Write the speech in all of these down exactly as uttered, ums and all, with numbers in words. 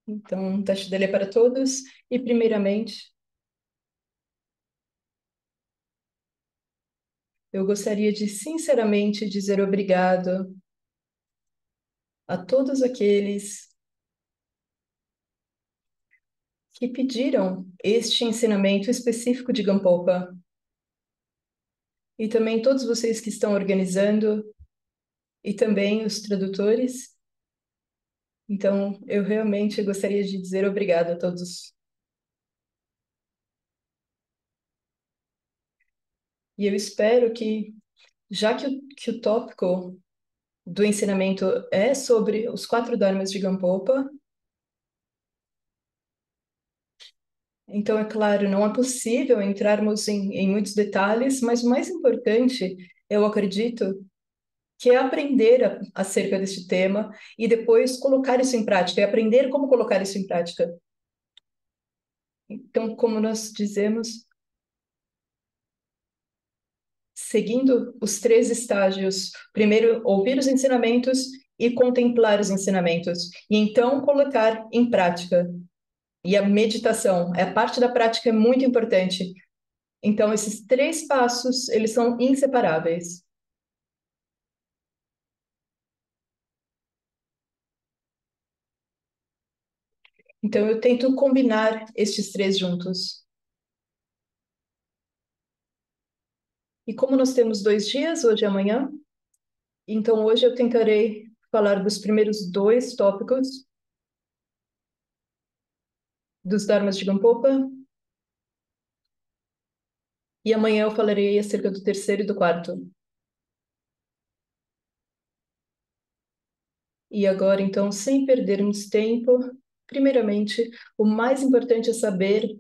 Então, Tachidele é para todos. E, primeiramente, eu gostaria de sinceramente dizer obrigado a todos aqueles que pediram este ensinamento específico de Gampopa e também todos vocês que estão organizando e também os tradutores. Então, eu realmente gostaria de dizer obrigado a todos. E eu espero que, já que o, que o tópico do ensinamento é sobre os quatro dharmas de Gampopa, então, é claro, não é possível entrarmos em, em muitos detalhes, mas o mais importante, eu acredito, que é aprender a, acerca deste tema e depois colocar isso em prática, e aprender como colocar isso em prática. Então, como nós dizemos, seguindo os três estágios, primeiro ouvir os ensinamentos e contemplar os ensinamentos, e então colocar em prática. E a meditação, a parte da prática é muito importante. Então, esses três passos, eles são inseparáveis. Então, eu tento combinar estes três juntos. E como nós temos dois dias, hoje e amanhã, então hoje eu tentarei falar dos primeiros dois tópicos dos Dharmas de Gampopa, e amanhã eu falarei acerca do terceiro e do quarto. E agora, então, sem perdermos tempo, primeiramente, o mais importante é saber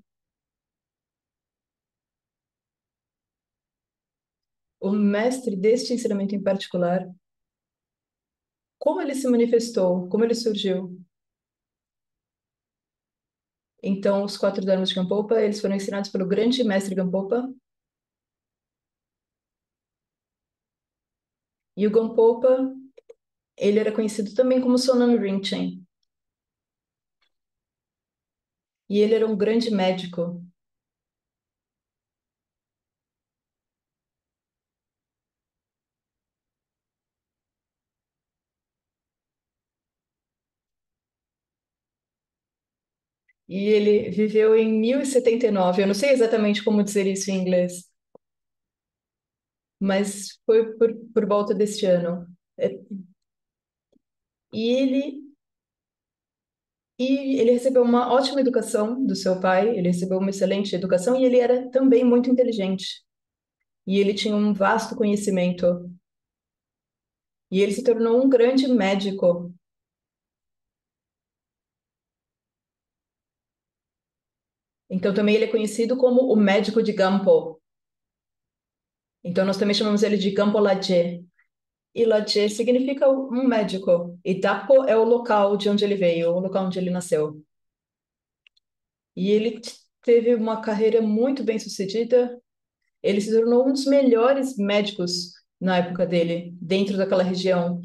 o mestre deste ensinamento em particular, como ele se manifestou, como ele surgiu. Então, os quatro Dharmas de Gampopa, eles foram ensinados pelo grande mestre Gampopa, e o Gampopa, ele era conhecido também como Sonam Rinchen, e ele era um grande médico. E ele viveu em mil e setenta e nove. Eu não sei exatamente como dizer isso em inglês, mas foi por, por volta deste ano. É, E ele, e ele recebeu uma ótima educação do seu pai, ele recebeu uma excelente educação e ele era também muito inteligente. E ele tinha um vasto conhecimento. E ele se tornou um grande médico. Então também ele é conhecido como o médico de Gampo. Então nós também chamamos ele de Gampo Laje. E Laje significa um médico. E Dapo é o local de onde ele veio, o local onde ele nasceu. E ele t- teve uma carreira muito bem sucedida. Ele se tornou um dos melhores médicos na época dele, dentro daquela região.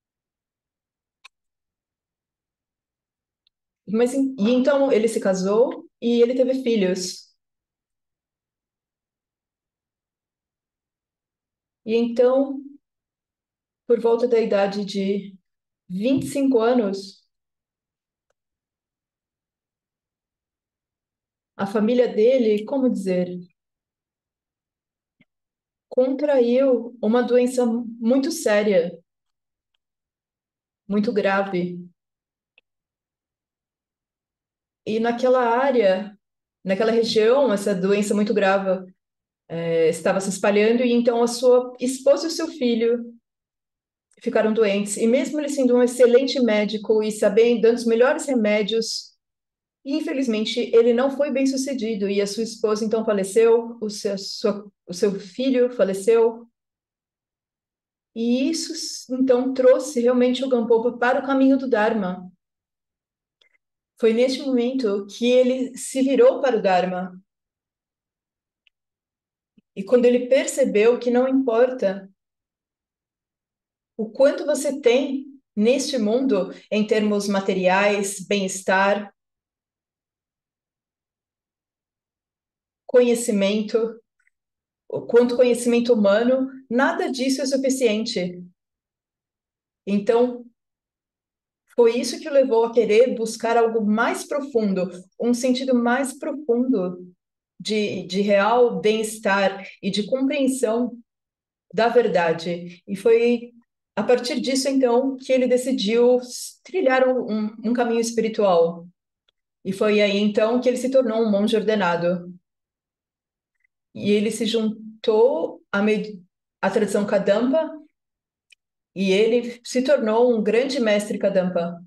Mas em- e então ele se casou e ele teve filhos. E então, por volta da idade de vinte e cinco anos, a família dele, como dizer, contraiu uma doença muito séria, muito grave. E naquela área, naquela região, essa doença muito grave eh, estava se espalhando, e então a sua esposa e o seu filho ficaram doentes. E mesmo ele sendo um excelente médico e sabendo, dando os melhores remédios, infelizmente ele não foi bem sucedido. E a sua esposa então faleceu, o seu, sua, o seu filho faleceu. E isso então trouxe realmente o Gampopa para o caminho do Dharma. Foi neste momento que ele se virou para o Dharma. E quando ele percebeu que não importa o quanto você tem neste mundo, em termos materiais, bem-estar, conhecimento, quanto conhecimento humano, nada disso é suficiente. Então, foi isso que o levou a querer buscar algo mais profundo, um sentido mais profundo de, de real bem-estar e de compreensão da verdade. E foi a partir disso, então, que ele decidiu trilhar um, um caminho espiritual. E foi aí, então, que ele se tornou um monge ordenado. E ele se juntou à, med- à tradição Kadampa e ele se tornou um grande mestre Kadampa.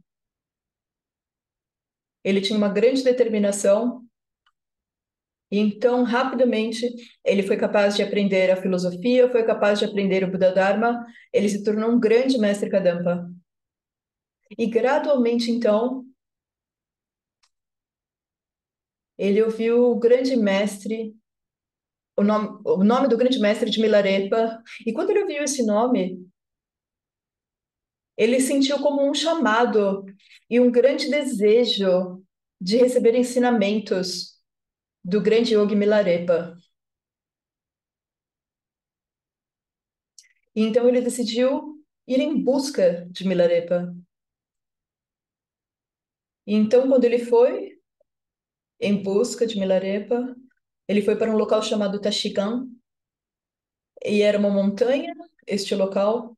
Ele tinha uma grande determinação e então, rapidamente, ele foi capaz de aprender a filosofia, foi capaz de aprender o Buda Dharma, ele se tornou um grande mestre Kadampa. E gradualmente, então, ele ouviu o grande mestre, o nome, o nome do grande mestre de Milarepa, e quando ele ouviu esse nome, ele sentiu como um chamado e um grande desejo de receber ensinamentos do grande Yogi Milarepa. E então ele decidiu ir em busca de Milarepa. E então, quando ele foi em busca de Milarepa, ele foi para um local chamado Tashigan, e era uma montanha, este local,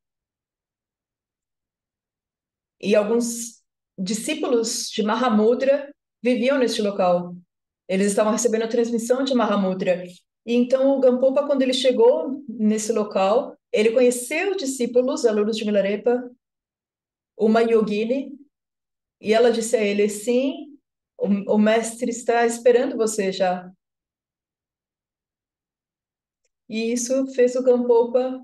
e alguns discípulos de Mahamudra viviam neste local. Eles estavam recebendo a transmissão de Mahamudra. E então o Gampopa, quando ele chegou nesse local, ele conheceu discípulos, alunos de Milarepa, uma yogini, e ela disse a ele: sim, o, o mestre está esperando você já. E isso fez o Gampopa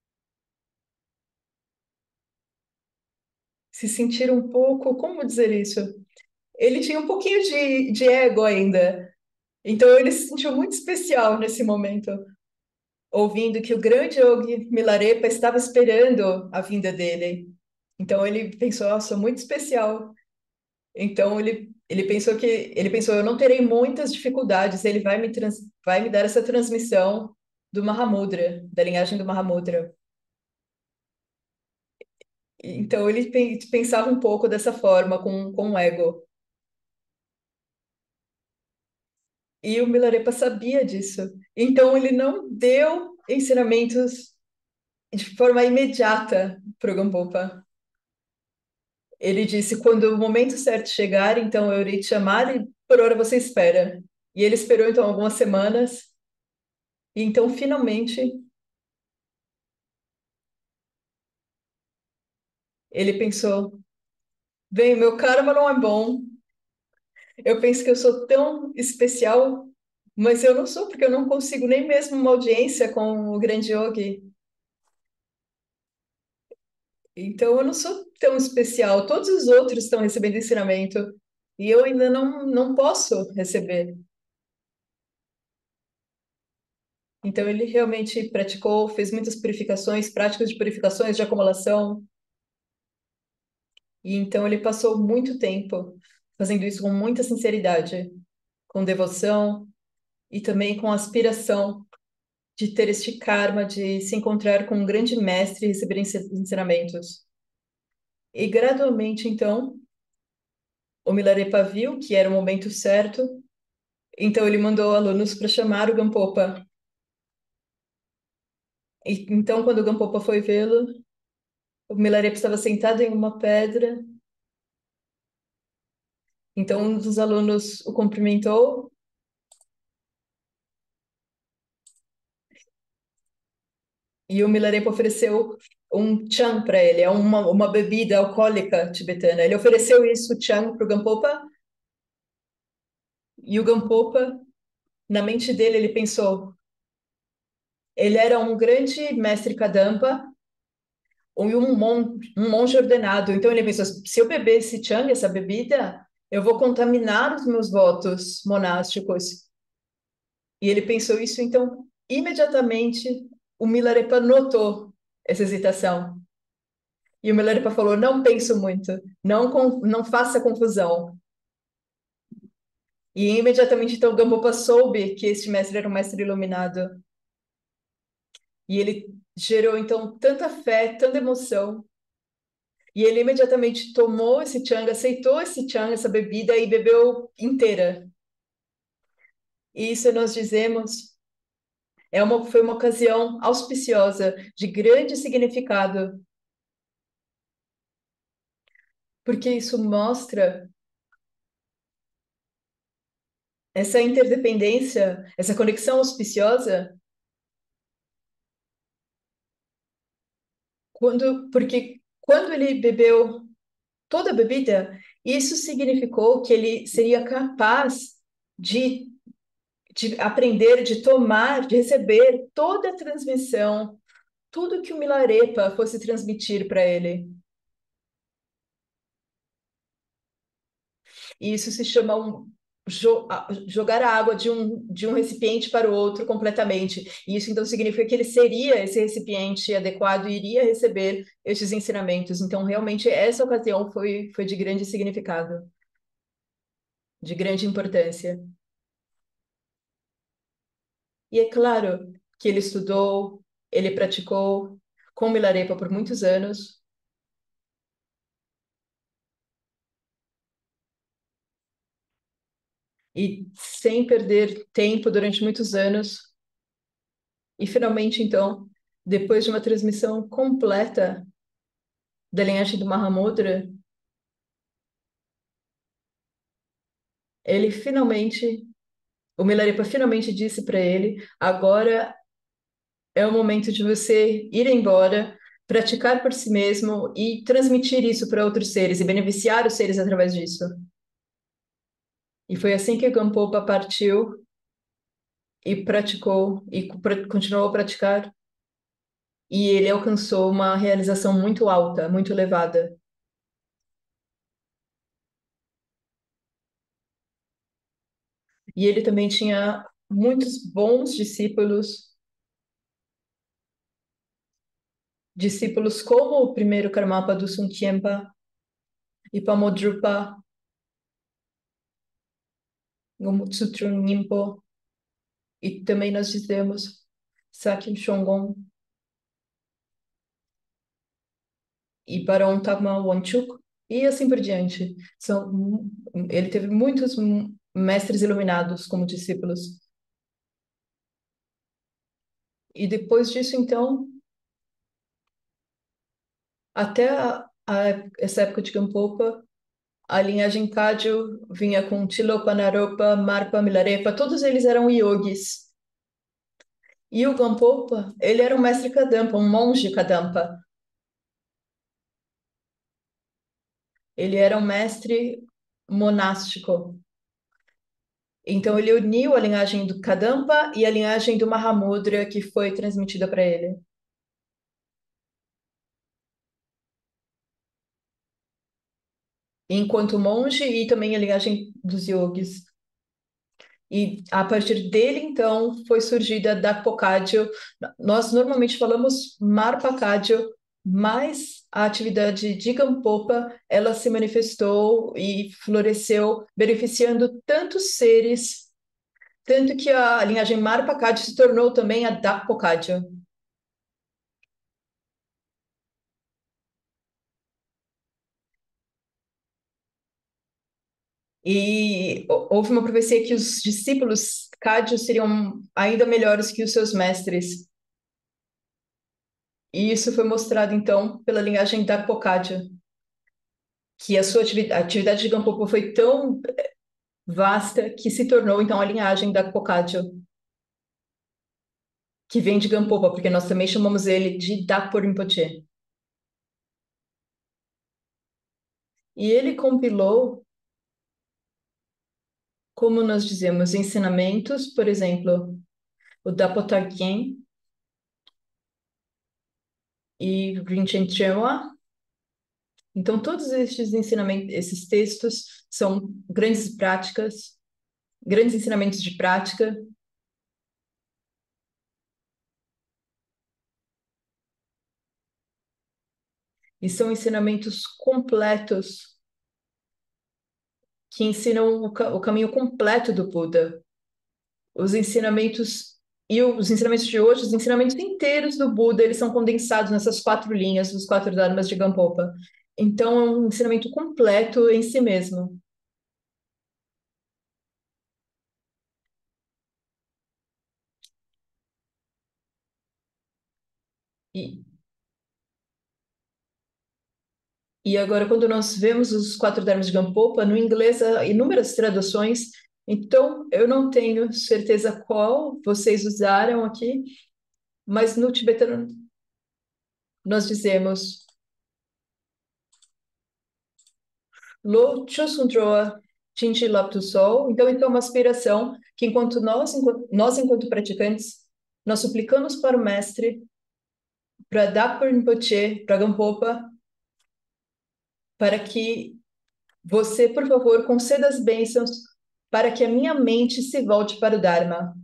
se sentir um pouco, como dizer isso? Ele tinha um pouquinho de, de ego ainda. Então ele se sentiu muito especial nesse momento, ouvindo que o grande Yogi Milarepa estava esperando a vinda dele. Então ele pensou, oh, sou muito especial. Então ele ele pensou que ele pensou, eu não terei muitas dificuldades, ele vai me trans, vai me dar essa transmissão do Mahamudra, da linhagem do Mahamudra. Então ele pen- pensava um pouco dessa forma, com, com o ego. E o Milarepa sabia disso. Então ele não deu ensinamentos de forma imediata para o Gampopa. Ele disse: quando o momento certo chegar, então eu irei te chamar e por hora você espera. E ele esperou então algumas semanas, e então finalmente ele pensou: bem, meu karma não é bom. Eu penso que eu sou tão especial, mas eu não sou, porque eu não consigo nem mesmo uma audiência com o grande yogi. Então eu não sou tão especial. Todos os outros estão recebendo ensinamento e eu ainda não, não posso receber. Então ele realmente praticou, fez muitas purificações, práticas de purificações de acumulação, e então ele passou muito tempo fazendo isso com muita sinceridade, com devoção e também com aspiração de ter este karma de se encontrar com um grande mestre e receber ensi- ensinamentos. E gradualmente, então, o Milarepa viu que era o momento certo, então ele mandou alunos para chamar o Gampopa. E, então, quando o Gampopa foi vê-lo, o Milarepa estava sentado em uma pedra. Então, um dos alunos o cumprimentou e o Milarepa ofereceu um chan para ele, é uma, uma bebida alcoólica tibetana. Ele ofereceu isso, chan, para o Gampopa, e o Gampopa, na mente dele, ele pensou, ele era um grande mestre Kadampa e um, mon, um monge ordenado. Então, ele pensou, se eu beber esse chan, essa bebida, eu vou contaminar os meus votos monásticos. E ele pensou isso, então, imediatamente, o Milarepa notou essa hesitação. E o Milarepa falou: não penso muito, não, con- não faça confusão. E imediatamente então Gampopa soube que este mestre era um mestre iluminado. E ele gerou então tanta fé, tanta emoção. E ele imediatamente tomou esse chang, aceitou esse chang, essa bebida e bebeu inteira. E isso nós dizemos é uma, foi uma ocasião auspiciosa, de grande significado, porque isso mostra essa interdependência, essa conexão auspiciosa, quando, porque quando ele bebeu toda a bebida, isso significou que ele seria capaz de, de aprender, de tomar, de receber toda a transmissão, tudo que o Milarepa fosse transmitir para ele. E isso se chama um, jo- a- jogar a água de um, de um recipiente para o outro completamente. E isso então significa que ele seria esse recipiente adequado e iria receber estes ensinamentos. Então, realmente, essa ocasião foi, foi de grande significado, de grande importância. E é claro que ele estudou, ele praticou com Milarepa por muitos anos, e sem perder tempo durante muitos anos. E finalmente, então, depois de uma transmissão completa da linhagem do Mahamudra, ele finalmente, o Milarepa finalmente disse para ele: agora é o momento de você ir embora, praticar por si mesmo e transmitir isso para outros seres e beneficiar os seres através disso. E foi assim que Gampopa partiu e praticou e pra- continuou a praticar. E ele alcançou uma realização muito alta, muito elevada. E ele também tinha muitos bons discípulos, discípulos como o primeiro Karmapa do Sungkyempa, Ipamodrupa, Gomutsutrun Nimpo, e também nós dizemos Sakyam Shongon e Barão Tagma Wangchuk, e assim por diante. São, ele teve muitos mestres iluminados como discípulos. E depois disso, então, até a, a- essa época de Gampopa, a linhagem Kagyu vinha com Tilopa, Naropa, Marpa, Milarepa, todos eles eram yogis. E o Gampopa, ele era um mestre Kadampa, um monge Kadampa. Ele era um mestre monástico. Então ele uniu a linhagem do Kadampa e a linhagem do Mahamudra que foi transmitida para ele, enquanto monge e também a linhagem dos yogis. E a partir dele, então, foi surgida a Dakpokagyo. Nós normalmente falamos Marpakagyo, mas a atividade de Gampopa, ela se manifestou e floresceu, beneficiando tantos seres, tanto que a linhagem Marpakagyo se tornou também a Dakpokagyo. E hou- houve uma profecia que os discípulos Kagyu seriam ainda melhores que os seus mestres. E isso foi mostrado, então, pela linhagem Dakpokagyo, que a sua ativi- a atividade de Gampopa foi tão vasta que se tornou, então, a linhagem Dakpokagyo, que vem de Gampopa, porque nós também chamamos ele de Dakpo Rinpoche. E ele compilou, como nós dizemos, ensinamentos, por exemplo, o Dapotarkien e Rinchen Trewa. Então, todos estes ensinamentos, esses textos são grandes práticas, grandes ensinamentos de prática. E são ensinamentos completos que ensinam o, ca- o caminho completo do Buda. Os ensinamentos e os ensinamentos de hoje, os ensinamentos inteiros do Buda, eles são condensados nessas quatro linhas, os quatro dharmas de Gampopa. Então, é um ensinamento completo em si mesmo. E, e agora, quando nós vemos os quatro dharmas de Gampopa, no inglês há inúmeras traduções, então eu não tenho certeza qual vocês usaram aqui, mas no tibetano nós dizemos Lo Chosundroa Chinchi Laptu Sol. Então, então é uma aspiração que enquanto nós, enquanto, nós enquanto praticantes, nós suplicamos para o mestre, para Dakpa Rinpoche, para Gampopa, para que você, por favor, conceda as bênçãos para que a minha mente se volte para o Dharma.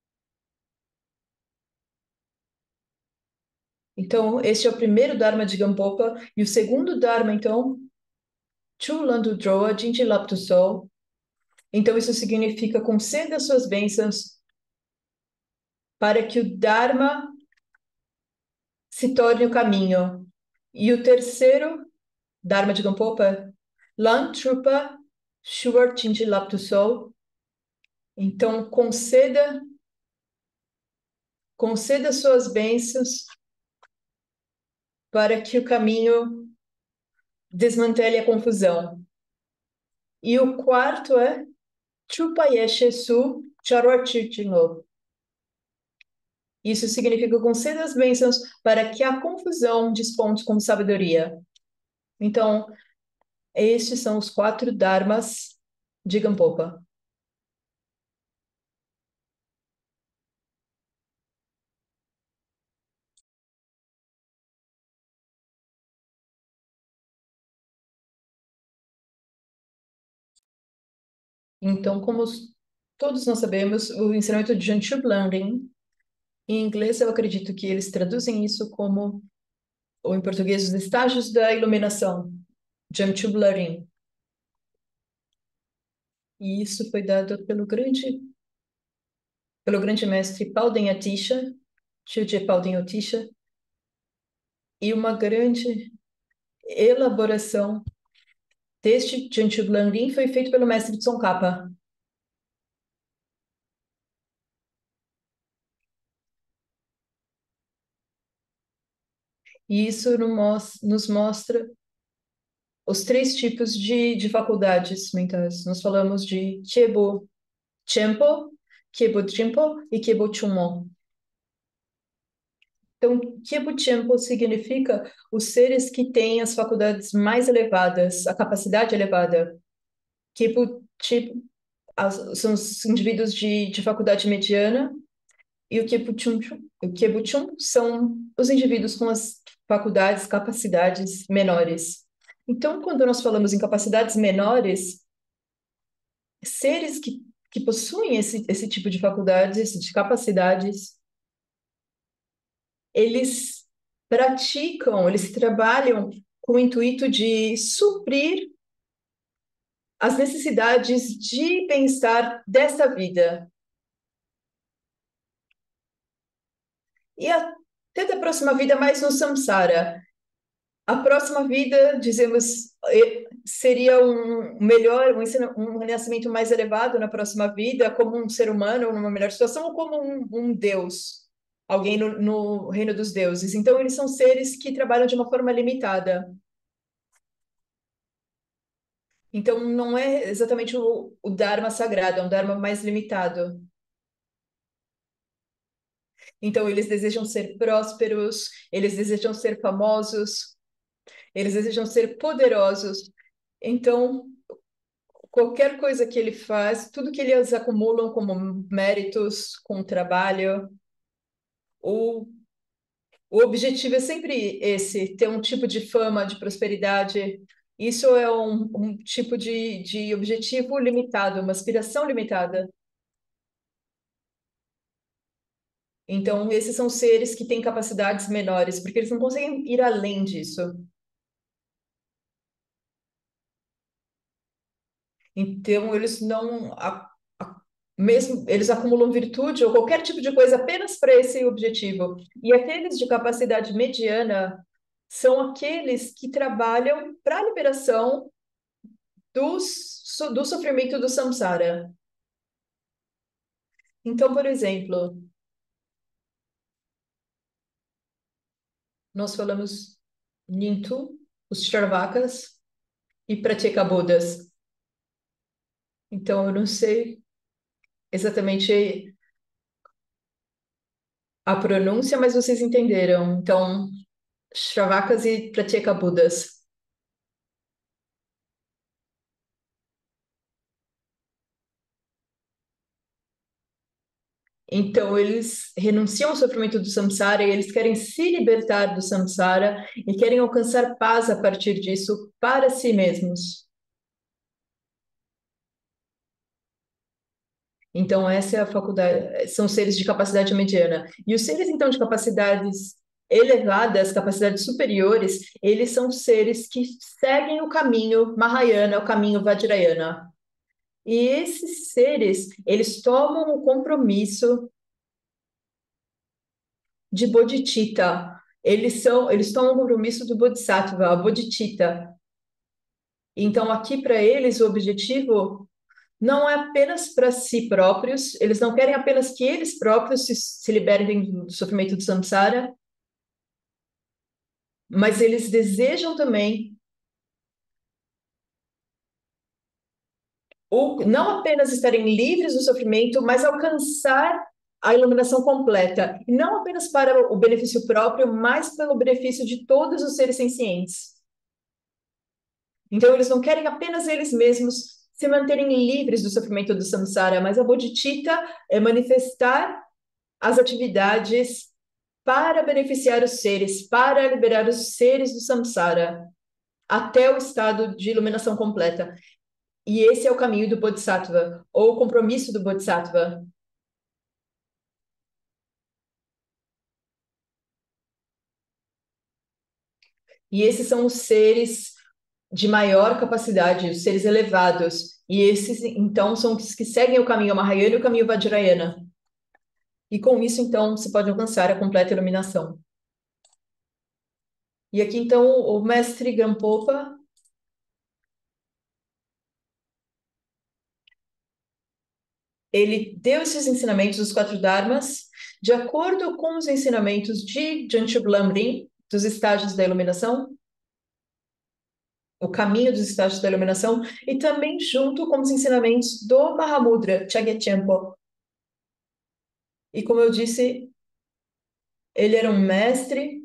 Então, este é o primeiro Dharma de Gampopa, e o segundo Dharma, então, Chulandu Droa Jinji Laptu Sol. Então, isso significa conceda suas bênçãos para que o Dharma se torne o caminho. E o terceiro, Dharma de Gampopa, Lantrupa Shuar Chinchi Laptu Sol. Então, conceda, conceda suas bênçãos para que o caminho desmantele a confusão. E o quarto é Trupa Yeshe Su Charwar Chichingo. Isso significa conceda as bênçãos para que a confusão desponte com sabedoria. Então, estes são os quatro dharmas de Gampopa. Então, como os- todos nós sabemos, o ensinamento de Janchub Learning, em inglês eu acredito que eles traduzem isso como, ou em português, os estágios da iluminação, Janchub Learning. E isso foi dado pelo grande, pelo grande mestre Pauden Atisha, Chilje Pauden Atisha, e uma grande elaboração deste Janchub Learning foi feito pelo mestre Tsongkhapa. E isso no mos- nos mostra os três tipos de, de faculdades mentais. Nós falamos de Chebo Chenpo, Kyebo Chenpo e Kyebo Chumon. Então, Kyebo Chenpo significa os seres que têm as faculdades mais elevadas, a capacidade elevada. Kyebo Chip as- são os indivíduos de, de faculdade mediana e o Kyebo Chum, o Kyebo Chum são os indivíduos com as faculdades, capacidades menores. Então, quando nós falamos em capacidades menores, seres que, que possuem esse, esse tipo de faculdades, de capacidades, eles praticam, eles trabalham com o intuito de suprir as necessidades de bem-estar dessa vida. E até da próxima vida, mais no samsara. A próxima vida, dizemos, eh, seria um melhor, um, ensino, um renascimento mais elevado na próxima vida, como um ser humano, numa melhor situação, ou como um, um deus, alguém no, no reino dos deuses. Então, eles são seres que trabalham de uma forma limitada. Então, não é exatamente o, o Dharma sagrado, é um Dharma mais limitado. Então, eles desejam ser prósperos, eles desejam ser famosos, eles desejam ser poderosos. Então, qualquer coisa que ele faz, tudo que eles acumulam como méritos com o trabalho, o, o objetivo é sempre esse, ter um tipo de fama, de prosperidade. Isso é um, um tipo de, de objetivo limitado, uma aspiração limitada. Então, esses são seres que têm capacidades menores, porque eles não conseguem ir além disso. Então, eles não, a- a- mesmo, eles acumulam virtude ou qualquer tipo de coisa apenas para esse objetivo. E aqueles de capacidade mediana são aqueles que trabalham para a liberação do, so- do sofrimento do samsara. Então, por exemplo, nós falamos Nintu, os Charvakas e Pratyekabuddhas. Então, eu não sei exatamente a pronúncia, mas vocês entenderam. Então, Shravakas e Pratyekabuddhas. Então, eles renunciam ao sofrimento do samsara e eles querem se libertar do samsara e querem alcançar paz a partir disso para si mesmos. Então, essa é a faculdade, são seres de capacidade mediana. E os seres, então, de capacidades elevadas, capacidades superiores, eles são seres que seguem o caminho Mahayana, o caminho Vajrayana. E esses seres, eles tomam o compromisso de bodhicitta. Eles são, eles tomam o compromisso do bodhisattva, a bodhicitta. Então, aqui para eles, o objetivo não é apenas para si próprios, eles não querem apenas que eles próprios se, se libertem do sofrimento do samsara, mas eles desejam também o, não apenas estarem livres do sofrimento, mas alcançar a iluminação completa, e não apenas para o benefício próprio, mas pelo benefício de todos os seres sencientes. Então, eles não querem apenas eles mesmos se manterem livres do sofrimento do samsara, mas a bodhicitta é manifestar as atividades para beneficiar os seres, para liberar os seres do samsara, até o estado de iluminação completa. E esse é o caminho do Bodhisattva, ou o compromisso do Bodhisattva. E esses são os seres de maior capacidade, os seres elevados. E esses, então, são os que seguem o caminho Mahayana e o caminho Vajrayana. E com isso, então, se pode alcançar a completa iluminação. E aqui, então, o mestre Gampopa, ele deu esses ensinamentos, os quatro dharmas, de acordo com os ensinamentos de Janchub Lamrim, dos estágios da iluminação, o caminho dos estágios da iluminação, e também junto com os ensinamentos do Mahamudra, Chagyachempo. E como eu disse, ele era um mestre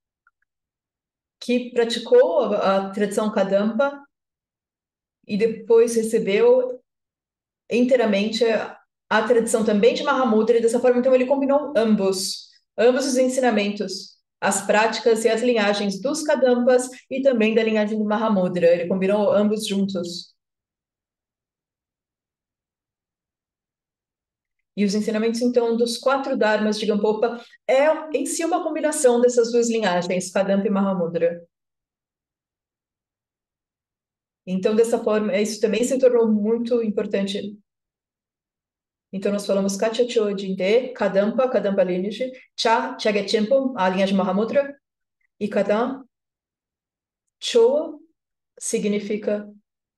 que praticou a, a tradição Kadampa e depois recebeu inteiramente a tradição também de Mahamudra, e dessa forma, então, ele combinou ambos, ambos os ensinamentos, as práticas e as linhagens dos Kadampas e também da linhagem do Mahamudra. Ele combinou ambos juntos. E os ensinamentos, então, dos quatro Dharmas de Gampopa é em si uma combinação dessas duas linhagens, Kadampa e Mahamudra. Então, dessa forma, isso também se tornou muito importante. Então, nós falamos Katya Chodin de Kadampa, Kadampa lineage, Cha, Chagyachempo, a linhagem Mahamudra, e Kadam, Cho significa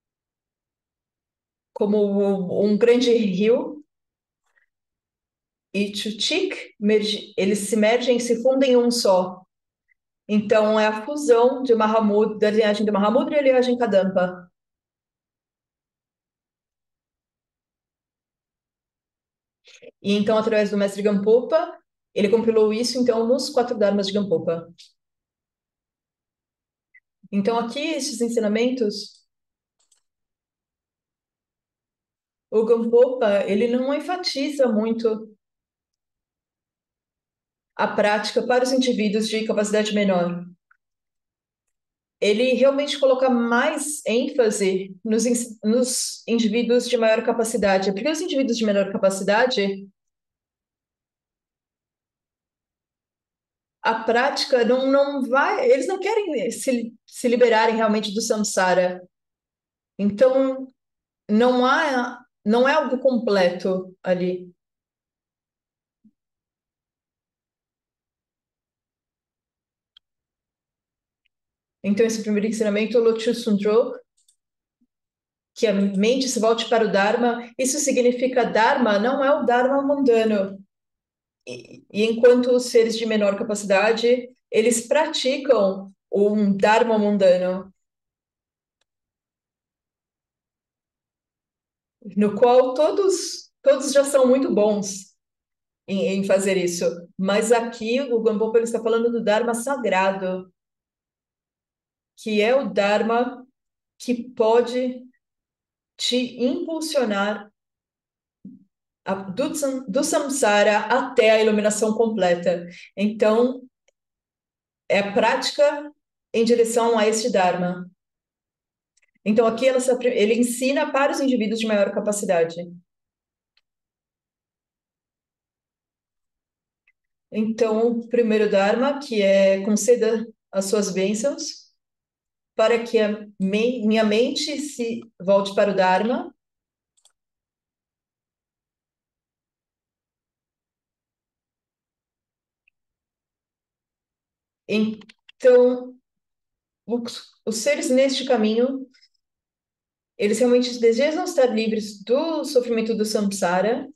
como um grande rio, e Chuchik, eles se mergem, se fundem em um só. Então, é a fusão de Mahamudra, da linhagem de Mahamudra e a linhagem Kadampa. E então, através do mestre Gampopa, ele compilou isso, então, nos quatro Dharmas de Gampopa. Então, aqui, esses ensinamentos, o Gampopa, ele não enfatiza muito a prática para os indivíduos de capacidade menor. Ele realmente coloca mais ênfase nos, nos indivíduos de maior capacidade, porque os indivíduos de menor capacidade, a prática não, não vai, eles não querem se, se liberarem realmente do samsara. Então, não há, não é algo completo ali. Então, esse primeiro ensinamento, o Lotu Sundro, que a mente se volte para o Dharma, isso significa Dharma não é o Dharma mundano. E, e enquanto os seres de menor capacidade, eles praticam um Dharma mundano, no qual todos, todos já são muito bons em, em fazer isso. Mas aqui o Gampopa ele está falando do Dharma sagrado, que é o Dharma que pode te impulsionar a- do, sam- do samsara até a iluminação completa. Então, é a prática em direção a este Dharma. Então, aqui ela se apri- ele ensina para os indivíduos de maior capacidade. Então, o primeiro Dharma, que é conceda as suas bênçãos, para que a me- minha mente se volte para o Dharma. Então, os, os seres neste caminho, eles realmente desejam estar livres do sofrimento do samsara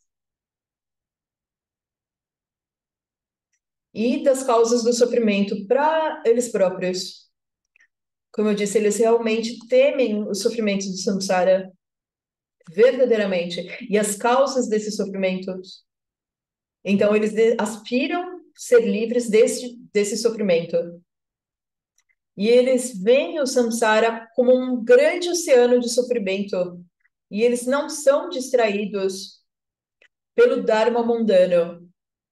e das causas do sofrimento para eles próprios. Como eu disse, eles realmente temem os sofrimentos do samsara verdadeiramente e as causas desses sofrimentos. Então, eles de- aspiram ser livres desse, desse sofrimento. E eles veem o samsara como um grande oceano de sofrimento. E eles não são distraídos pelo Dharma mundano,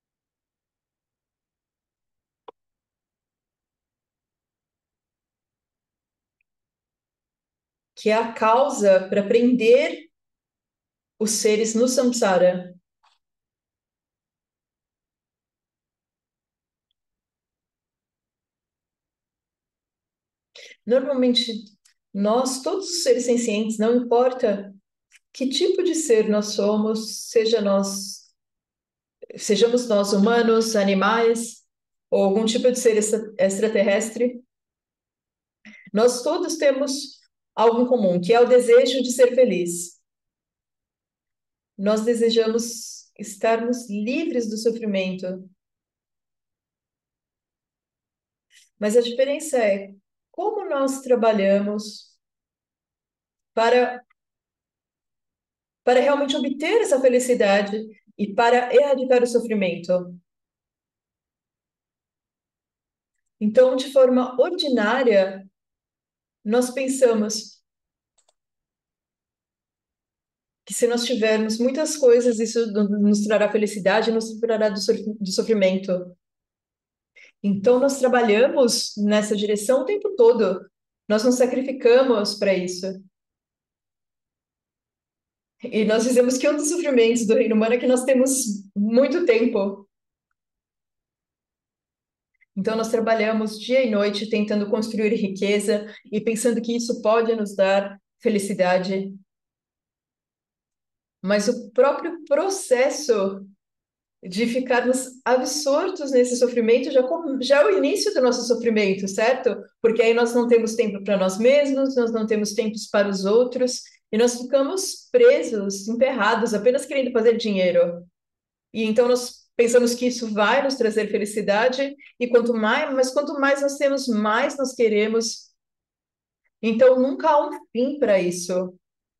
que é a causa para prender os seres no samsara. Normalmente, nós, todos os seres sencientes, não importa que tipo de ser nós somos, seja nós, sejamos nós humanos, animais, ou algum tipo de ser extra- extraterrestre, nós todos temos algo em comum, que é o desejo de ser feliz. Nós desejamos estarmos livres do sofrimento, mas a diferença é como nós trabalhamos para, para realmente obter essa felicidade e para erradicar o sofrimento. Então, de forma ordinária, nós pensamos que se nós tivermos muitas coisas, isso nos trará felicidade, nos livrará do, sof- do sofrimento. Então, nós trabalhamos nessa direção o tempo todo. Nós nos sacrificamos para isso. E nós dizemos que um dos sofrimentos do reino humano é que nós temos muito tempo. Então, nós trabalhamos dia e noite tentando construir riqueza e pensando que isso pode nos dar felicidade. Mas o próprio processo de ficarmos absortos nesse sofrimento já, com- já é o início do nosso sofrimento, certo? Porque aí nós não temos tempo para nós mesmos, nós não temos tempos para os outros, e nós ficamos presos, emperrados, apenas querendo fazer dinheiro. E então nós pensamos que isso vai nos trazer felicidade, e quanto mais, mas quanto mais nós temos, mais nós queremos. Então nunca há um fim para isso.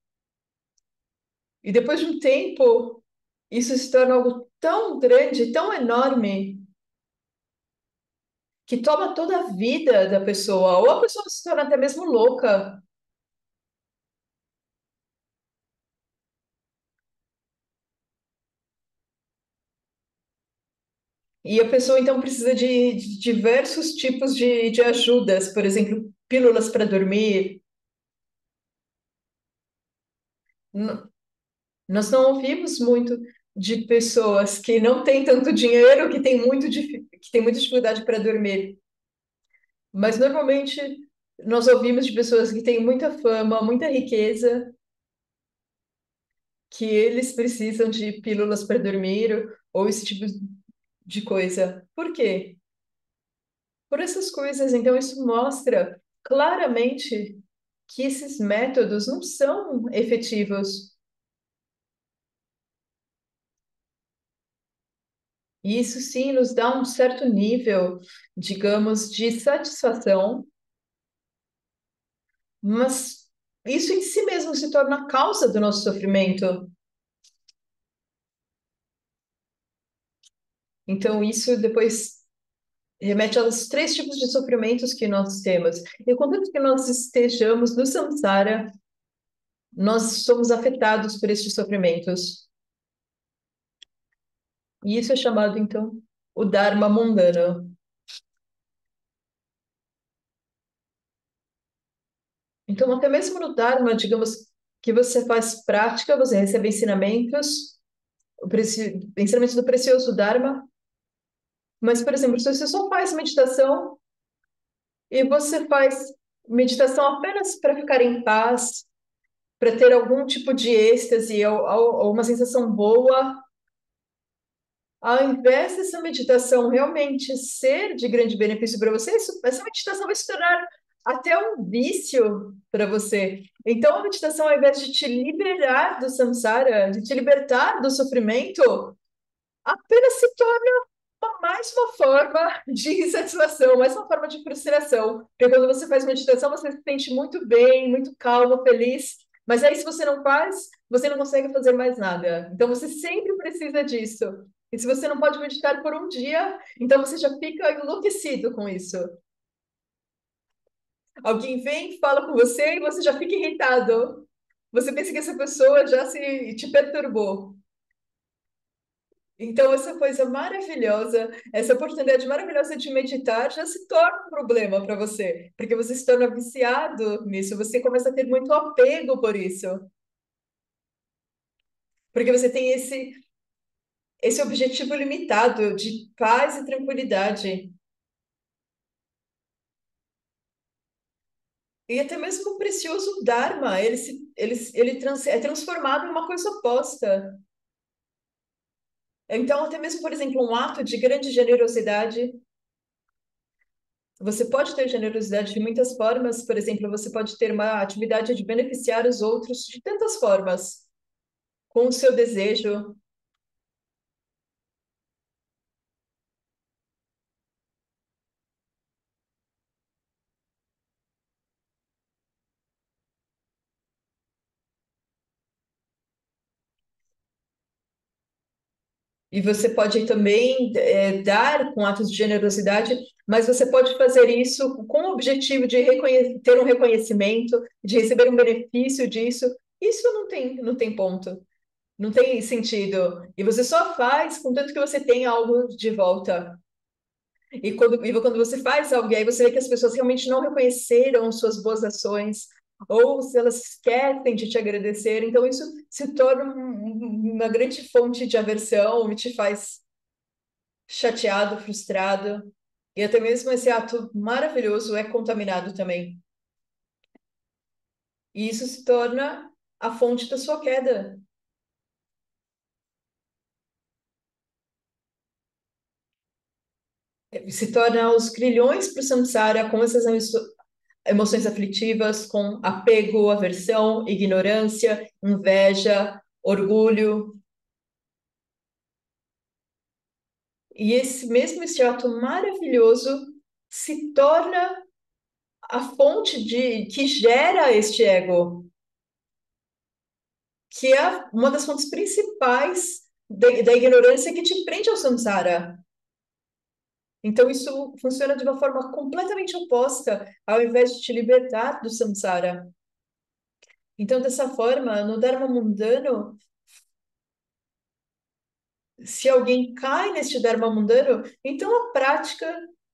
E depois de um tempo, isso se torna algo tão grande, tão enorme, que toma toda a vida da pessoa, ou a pessoa se torna até mesmo louca. E a pessoa então precisa de, de diversos tipos de, de ajudas, por exemplo, pílulas para dormir. N- Nós não ouvimos muito de pessoas que não têm tanto dinheiro, que têm muito, dif- que têm muita dificuldade para dormir. Mas normalmente nós ouvimos de pessoas que têm muita fama, muita riqueza, que eles precisam de pílulas para dormir ou esse tipo de coisa. Por quê? Por essas coisas. Então, isso mostra claramente que esses métodos não são efetivos. E isso sim nos dá um certo nível, digamos, de satisfação, mas isso em si mesmo se torna a causa do nosso sofrimento. Então, isso depois remete aos três tipos de sofrimentos que nós temos. E contanto que nós estejamos no samsara, nós somos afetados por estes sofrimentos. E isso é chamado, então, o Dharma mundano. Então, até mesmo no Dharma, digamos que você faz prática, você recebe ensinamentos, o preci... ensinamentos do precioso Dharma, mas, por exemplo, se você só faz meditação e você faz meditação apenas para ficar em paz, para ter algum tipo de êxtase ou, ou, ou uma sensação boa, ao invés dessa meditação realmente ser de grande benefício para você, isso- essa meditação vai se tornar até um vício para você. Então, a meditação, ao invés de te liberar do samsara, de te libertar do sofrimento, apenas se torna uma- mais uma forma de insatisfação, mais uma forma de frustração. Porque quando você faz meditação, você se sente muito bem, muito calmo, feliz. Mas aí, se você não faz, você não consegue fazer mais nada. Então, você sempre precisa disso. E se você não pode meditar por um dia, então você já fica enlouquecido com isso. Alguém vem, fala com você e você já fica irritado. Você pensa que essa pessoa já se te perturbou. Então, essa coisa maravilhosa, essa oportunidade maravilhosa de meditar já se torna um problema para você, porque você se torna viciado nisso, você começa a ter muito apego por isso, porque você tem esse, esse objetivo limitado de paz e tranquilidade. E até mesmo o precioso Dharma, ele, se, ele, ele trans, é transformado em uma coisa oposta. Então, até mesmo, por exemplo, um ato de grande generosidade. Você pode ter generosidade de muitas formas, por exemplo, você pode ter uma atividade de beneficiar os outros de tantas formas, com o seu desejo. E você pode também é, dar com atos de generosidade, mas você pode fazer isso com o objetivo de reconhe- ter um reconhecimento, de receber um benefício disso. Isso não tem, não tem ponto, não tem sentido. E você só faz contanto que você tenha algo de volta. E quando, e quando você faz algo, e aí você vê que as pessoas realmente não reconheceram suas boas ações, ou se elas esquecem de te agradecer, então isso se torna um- um- uma grande fonte de aversão e te faz chateado, frustrado. E até mesmo esse ato maravilhoso é contaminado também. E isso se torna a fonte da sua queda. Se torna os grilhões para o samsara com essas emoções aflitivas, com apego, aversão, ignorância, inveja, orgulho. E esse mesmo esse ato maravilhoso se torna a fonte de que gera este ego, que é uma das fontes principais da, da ignorância que te prende ao samsara. Então, isso funciona de uma forma completamente oposta, ao invés de te libertar do samsara. Então, dessa forma, no Dharma mundano, se alguém cai neste Dharma mundano, então a prática,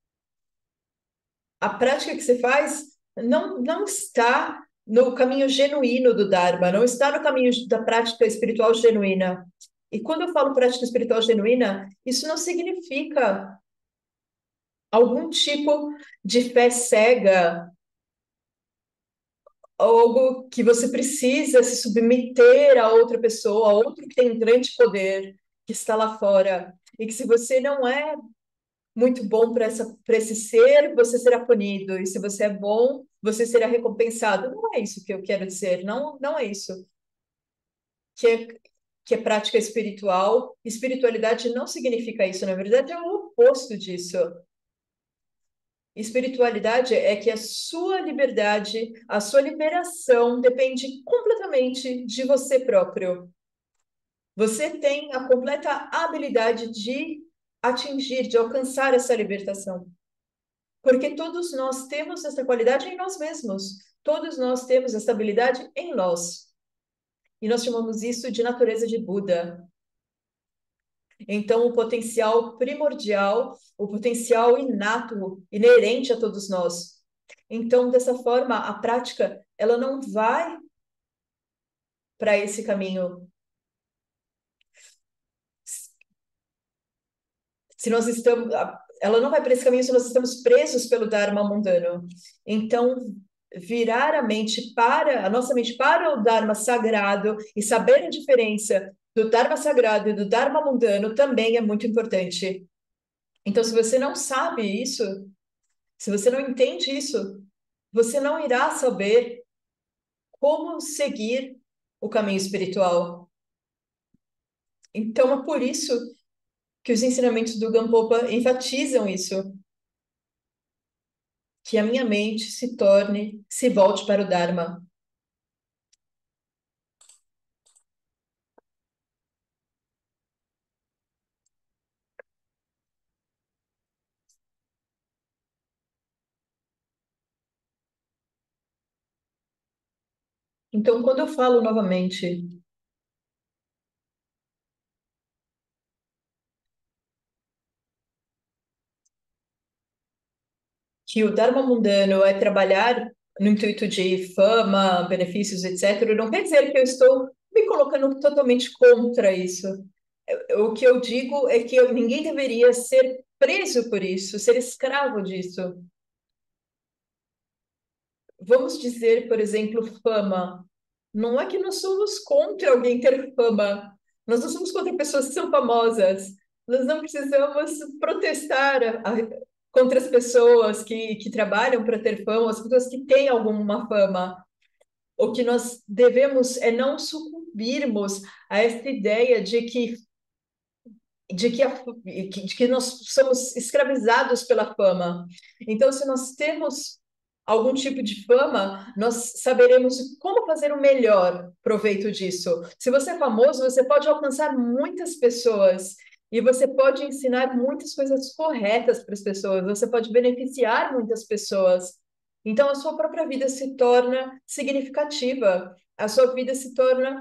a prática que você faz não, não está no caminho genuíno do Dharma, não está no caminho da prática espiritual genuína. E quando eu falo prática espiritual genuína, isso não significa algum tipo de fé cega algo que você precisa se submeter a outra pessoa, a outro que tem um grande poder, que está lá fora. E que se você não é muito bom para essa, para esse ser, você será punido. E se você é bom, você será recompensado. Não é isso que eu quero dizer. Não, não é isso que é, que é prática espiritual. Espiritualidade não significa isso. Na verdade, é o oposto disso. Espiritualidade é que a sua liberdade, a sua liberação depende completamente de você próprio. Você tem a completa habilidade de atingir, de alcançar essa libertação. Porque todos nós temos essa qualidade em nós mesmos. Todos nós temos essa habilidade em nós. E nós chamamos isso de natureza de Buda. Então, o potencial primordial, o potencial inato, inerente a todos nós. Então, dessa forma, a prática, ela não vai para esse caminho. Se nós estamos, ela não vai para esse caminho se nós estamos presos pelo Dharma mundano. Então, virar a mente para, a nossa mente para o Dharma sagrado e saber a diferença do Dharma sagrado e do Dharma mundano também é muito importante. Então, se você não sabe isso, se você não entende isso, você não irá saber como seguir o caminho espiritual. Então, é por isso que os ensinamentos do Gampopa enfatizam isso, que a minha mente se torne, se volte para o Dharma. Então, quando eu falo novamente que o Dharma mundano é trabalhar no intuito de fama, benefícios, etcétera, não quer dizer que eu estou me colocando totalmente contra isso. O que eu digo é que eu- ninguém deveria ser preso por isso, ser escravo disso. Vamos dizer, por exemplo, fama. Não é que nós somos contra alguém ter fama. Nós não somos contra pessoas que são famosas. Nós não precisamos protestar a- a- contra as pessoas que, que trabalham para ter fama, as pessoas que têm alguma fama. O que nós devemos é não sucumbirmos a essa ideia de que de que, a, de que nós somos escravizados pela fama. Então, se nós temos algum tipo de fama, nós saberemos como fazer o melhor proveito disso. Se você é famoso, você pode alcançar muitas pessoas e você pode ensinar muitas coisas corretas para as pessoas, você pode beneficiar muitas pessoas. Então, a sua própria vida se torna significativa, a sua vida se torna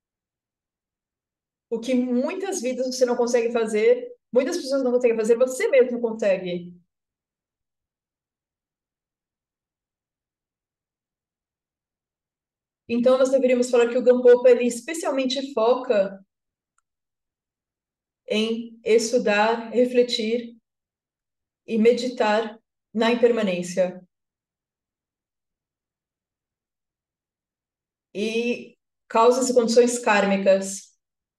o que muitas vidas você não consegue fazer, muitas pessoas não conseguem fazer, você mesmo consegue. Então, nós deveríamos falar que o Gampopa, ele especialmente foca em estudar, refletir e meditar na impermanência. E causas e condições kármicas.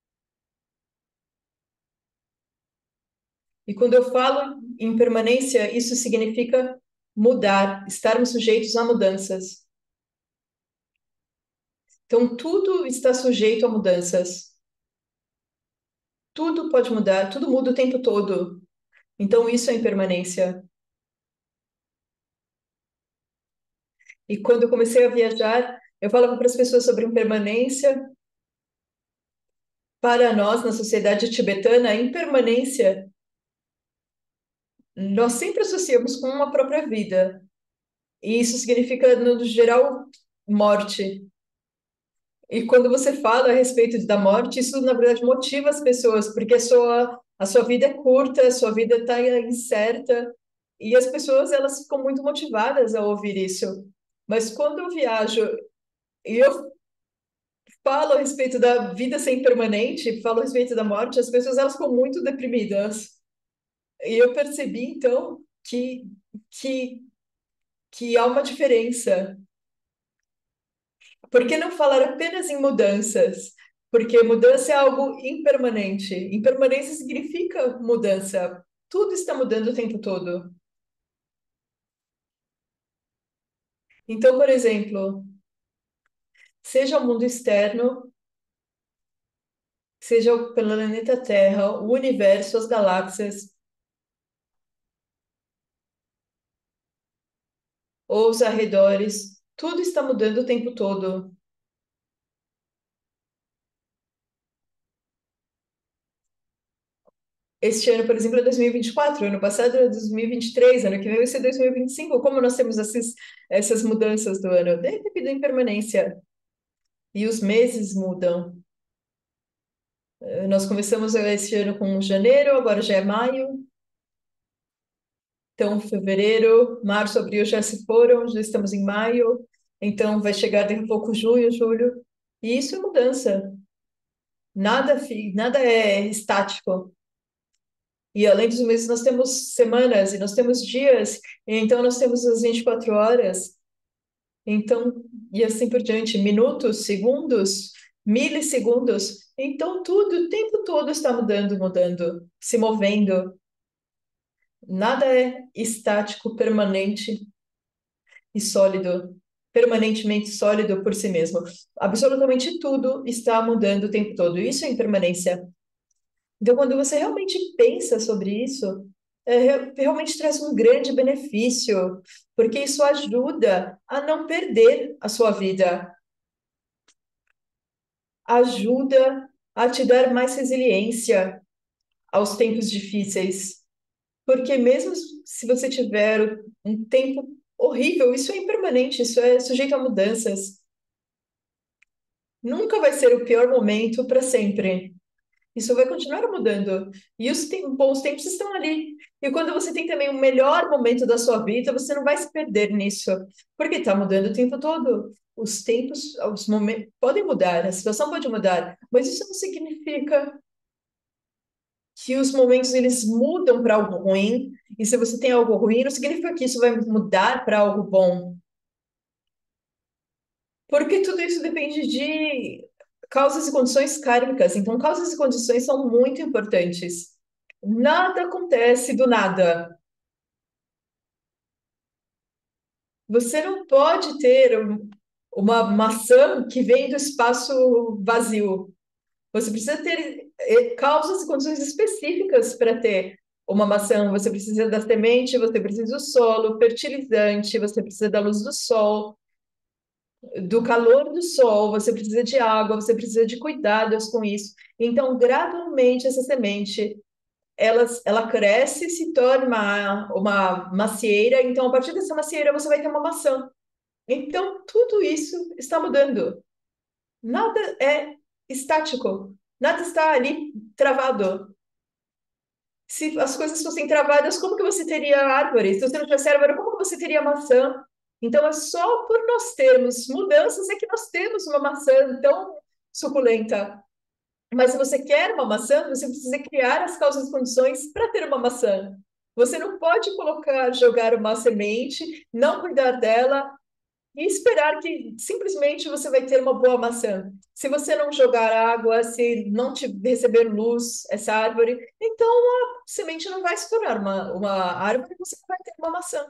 E quando eu falo em impermanência, isso significa mudar, estarmos sujeitos a mudanças. Então, tudo está sujeito a mudanças. Tudo pode mudar, tudo muda o tempo todo. Então, isso é impermanência. E quando eu comecei a viajar, eu falava para as pessoas sobre impermanência. Para nós, na sociedade tibetana, a impermanência nós sempre associamos com uma própria vida. E isso significa, no geral, morte. E quando você fala a respeito da morte, isso, na verdade, motiva as pessoas, porque a sua, a sua vida é curta, a sua vida está incerta. E as pessoas, elas ficam muito motivadas a ouvir isso. Mas quando eu viajo e eu falo a respeito da vida sem permanente, falo a respeito da morte, as pessoas elas ficam muito deprimidas. E eu percebi então que que que há uma diferença. Por que não falar apenas em mudanças? Porque mudança é algo impermanente. Impermanência significa mudança. Tudo está mudando o tempo todo. Então, por exemplo, seja o mundo externo, seja o planeta Terra, o universo, as galáxias, ou os arredores, tudo está mudando o tempo todo. Este ano, por exemplo, é dois mil e vinte e quatro, ano passado era dois mil e vinte e três, ano que vem vai ser dois mil e vinte e cinco. Como nós temos esses, essas mudanças do ano? Devido à impermanência. E os meses mudam. Eh, Nós começamos esse ano com janeiro, agora já é maio, então fevereiro, março, abril já se foram, já estamos em maio, então vai chegar daqui a pouco junho, julho. E isso é mudança. Nada, fi- nada é estático. E além dos meses, nós temos semanas e nós temos dias, e então nós temos as vinte e quatro horas, então, e assim por diante, minutos, segundos, milissegundos. Então, tudo, o tempo todo está mudando, mudando, se movendo. Nada é estático, permanente e sólido, permanentemente sólido por si mesmo. Absolutamente tudo está mudando o tempo todo. Isso é impermanência. Então, quando você realmente pensa sobre isso, é, re- realmente traz um grande benefício, porque isso ajuda a não perder a sua vida, ajuda a te dar mais resiliência aos tempos difíceis, porque mesmo se você tiver um tempo horrível, isso é impermanente, isso é sujeito a mudanças. Nunca vai ser o pior momento para sempre. Isso vai continuar mudando. E os tem- bons tempos estão ali. E quando você tem também o melhor momento da sua vida, você não vai se perder nisso, porque está mudando o tempo todo. Os tempos, os momentos podem mudar, a situação pode mudar, mas isso não significa que os momentos eles mudam para algo ruim. E se você tem algo ruim, não significa que isso vai mudar para algo bom, porque tudo isso depende de causas e condições kármicas. Então, causas e condições são muito importantes. Nada acontece do nada. Você não pode ter um- uma maçã que vem do espaço vazio. Você precisa ter eh, causas e condições específicas para ter uma maçã. Você precisa da semente, você precisa do solo, fertilizante, você precisa da luz do sol, do calor do sol, você precisa de água, você precisa de cuidados com isso. Então, gradualmente, essa semente ela, ela cresce e se torna uma, uma macieira. Então, a partir dessa macieira, você vai ter uma maçã. Então, tudo isso está mudando. Nada é estático, nada está ali travado. Se as coisas fossem travadas, como que você teria árvore? Se você não tivesse árvore, como que você teria maçã? Então, é só por nós termos mudanças é que nós temos uma maçã tão suculenta. Mas se você quer uma maçã, você precisa criar as causas e condições para ter uma maçã. Você não pode colocar, jogar uma semente, não cuidar dela e esperar que simplesmente você vai ter uma boa maçã. Se você não jogar água, se não te receber luz, essa árvore, então a semente não vai se tornar uma, uma árvore, você não vai ter uma maçã.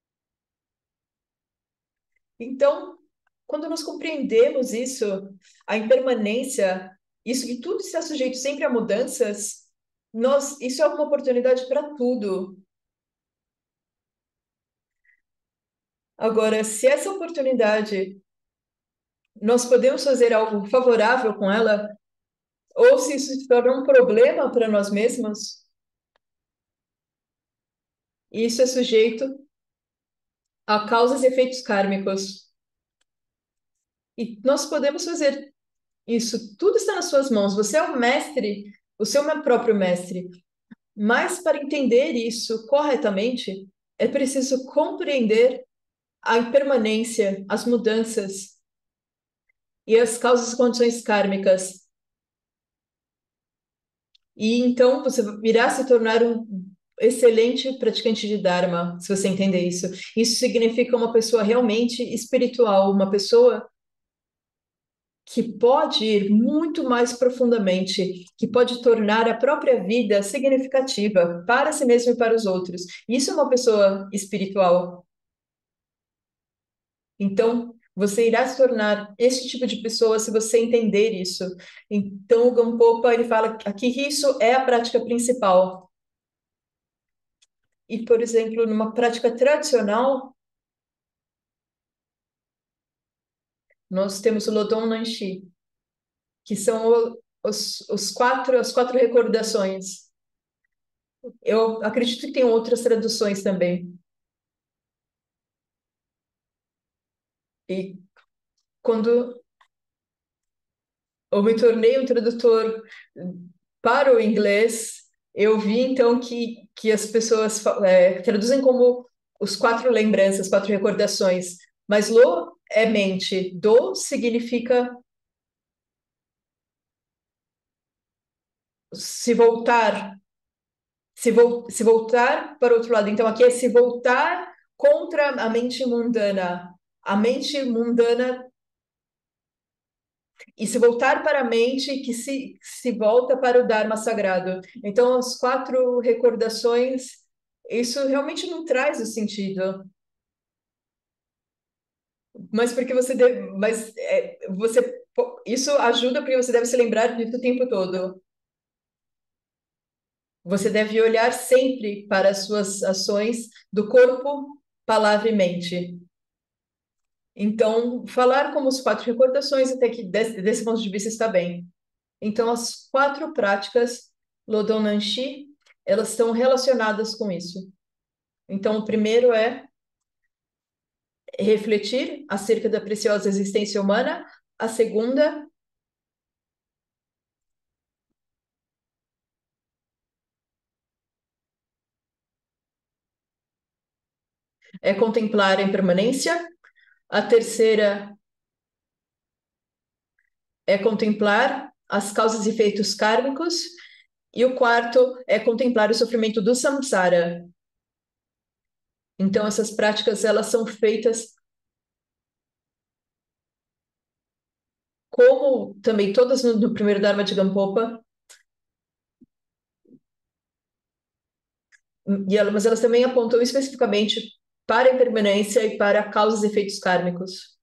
Então, quando nós compreendemos isso, a impermanência, isso que tudo está sujeito sempre a mudanças, nós, isso é uma oportunidade para tudo. Agora, se essa oportunidade nós podemos fazer algo favorável com ela, ou se isso se torna um problema para nós mesmos, isso é sujeito a causas e efeitos kármicos. E nós podemos fazer isso, tudo está nas suas mãos. Você é o mestre, o seu próprio mestre. Mas para entender isso corretamente, é preciso compreender a impermanência, as mudanças e as causas e condições kármicas. E então você irá se tornar um excelente praticante de Dharma, se você entender isso. Isso significa uma pessoa realmente espiritual, uma pessoa que pode ir muito mais profundamente, que pode tornar a própria vida significativa para si mesmo e para os outros. Isso é uma pessoa espiritual. Então, você irá se tornar esse tipo de pessoa se você entender isso. Então, o Gampopa, ele fala aqui que isso é a prática principal. E, por exemplo, numa prática tradicional, nós temos o Lodon Nanshi, que são o- os, os quatro, as quatro recordações. Eu acredito que tem outras traduções também. E quando eu me tornei um tradutor para o inglês, eu vi então que, que as pessoas fa- é, traduzem como os quatro lembranças, quatro recordações. Mas lo é mente, do significa se voltar, se, vol se voltar para o outro lado. Então aqui é se voltar contra a mente mundana. A mente mundana e se voltar para a mente que se, se volta para o Dharma sagrado. Então, as quatro recordações, isso realmente não traz o sentido, mas porque você deve, mas é, você isso ajuda porque você deve se lembrar disso o tempo todo. Você deve olhar sempre para as suas ações do corpo, palavra e mente. Então, falar como as quatro recordações, até que desse, desse ponto de vista está bem. Então, as quatro práticas Lodonanshi, elas estão relacionadas com isso. Então, o primeiro é refletir acerca da preciosa existência humana. A segunda é contemplar a impermanência. A terceira é contemplar as causas e efeitos kármicos. E o quarto é contemplar o sofrimento do samsara. Então, essas práticas, elas são feitas como também todas no, no primeiro Dharma de Gampopa, e ela, mas elas também apontam especificamente para a impermanência e para causas e efeitos kármicos.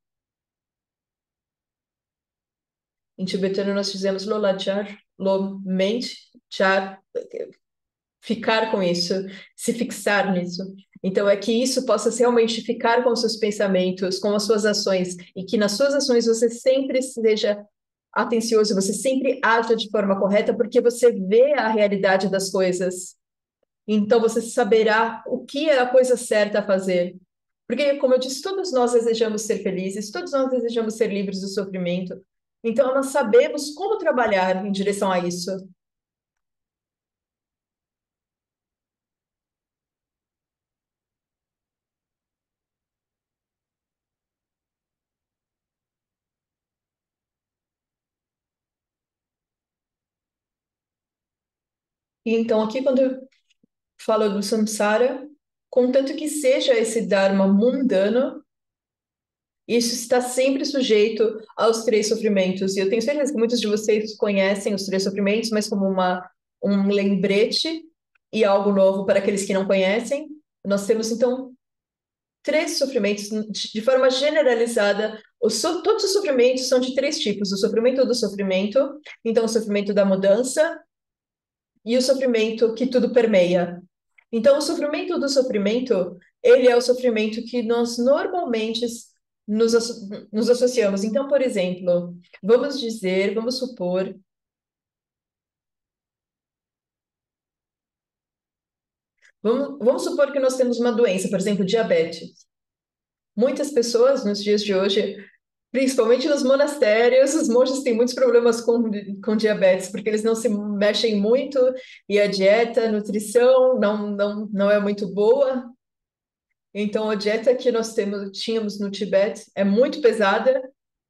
Em tibetano nós fizemos lolachar, lo mente, char, ficar com isso, se fixar nisso. Então é que isso possa realmente ficar com os seus pensamentos, com as suas ações, e que nas suas ações você sempre seja atencioso, você sempre haja de forma correta, porque você vê a realidade das coisas. Então você saberá o que é a coisa certa a fazer. Porque, como eu disse, todos nós desejamos ser felizes, todos nós desejamos ser livres do sofrimento. Então, nós sabemos como trabalhar em direção a isso. E então, aqui, quando eu falo do samsara, contanto que seja esse dharma mundano, isso está sempre sujeito aos três sofrimentos. E eu tenho certeza que muitos de vocês conhecem os três sofrimentos, mas como uma, um lembrete e algo novo para aqueles que não conhecem. Nós temos, então, três sofrimentos de de forma generalizada. Os so- todos os sofrimentos são de três tipos: o sofrimento do sofrimento, então o sofrimento da mudança e o sofrimento que tudo permeia. Então, o sofrimento do sofrimento, ele é o sofrimento que nós normalmente nos, asso- nos associamos. Então, por exemplo, vamos dizer, vamos supor, vamos, vamos supor que nós temos uma doença, por exemplo, diabetes. Muitas pessoas nos dias de hoje, principalmente nos monastérios, os monges têm muitos problemas com, com diabetes, porque eles não se mexem muito e a dieta, a nutrição não, não, não é muito boa. Então, a dieta que nós temos, tínhamos no Tibete é muito pesada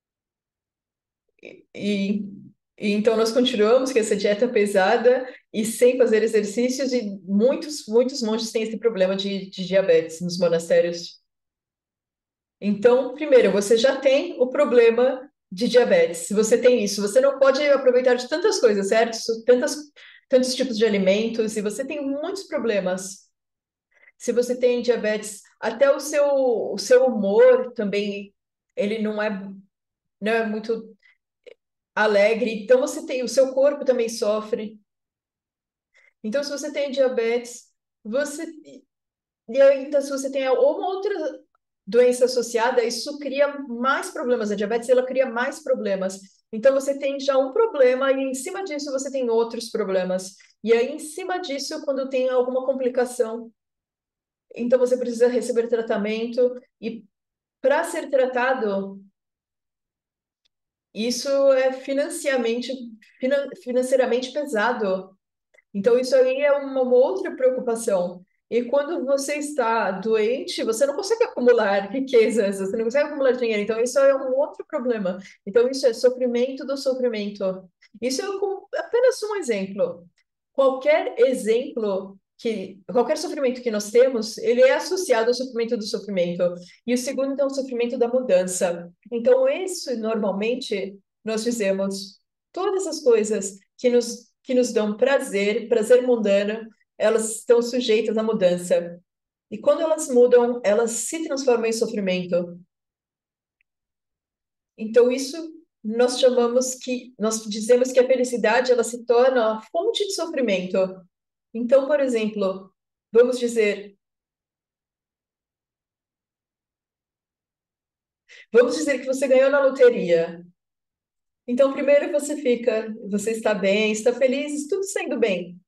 e, e então nós continuamos com essa dieta pesada e sem fazer exercícios e muitos, muitos monges têm esse problema de, de diabetes nos monastérios. Então, primeiro, você já tem o problema de diabetes. Se você tem isso, você não pode aproveitar de tantas coisas, certo? Tantas, tantos tipos de alimentos, e você tem muitos problemas. Se você tem diabetes, até o seu, o seu humor também, ele não é, não é muito alegre. Então, você tem, o seu corpo também sofre. Então, se você tem diabetes, você e ainda se você tem uma outra doença associada, isso cria mais problemas. A diabetes, ela cria mais problemas. Então, você tem já um problema e em cima disso você tem outros problemas. E aí, em cima disso, quando tem alguma complicação, então você precisa receber tratamento e para ser tratado, isso é financiamente, finan- financeiramente pesado. Então, isso aí é uma outra preocupação. E quando você está doente, você não consegue acumular riquezas, você não consegue acumular dinheiro. Então, isso é um outro problema. Então, isso é sofrimento do sofrimento. Isso é um- apenas um exemplo. Qualquer exemplo que, qualquer sofrimento que nós temos, ele é associado ao sofrimento do sofrimento. E o segundo, então, é o sofrimento da mudança. Então, isso, normalmente, nós dizemos, todas as coisas que nos, que nos dão prazer, prazer mundano, elas estão sujeitas à mudança. E quando elas mudam, elas se transformam em sofrimento. Então, isso nós chamamos que, nós dizemos que a felicidade, ela se torna a fonte de sofrimento. Então, por exemplo, vamos dizer, vamos dizer que você ganhou na loteria. Então, primeiro você fica, você está bem, está feliz, tudo saindo bem.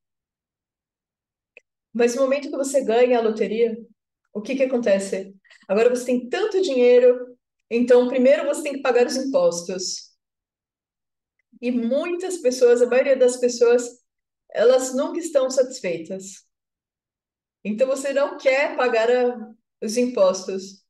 Mas no momento que você ganha a loteria, o que que acontece? Agora você tem tanto dinheiro, então primeiro você tem que pagar os impostos. E muitas pessoas, a maioria das pessoas, elas nunca estão satisfeitas. Então você não quer pagar a- os impostos.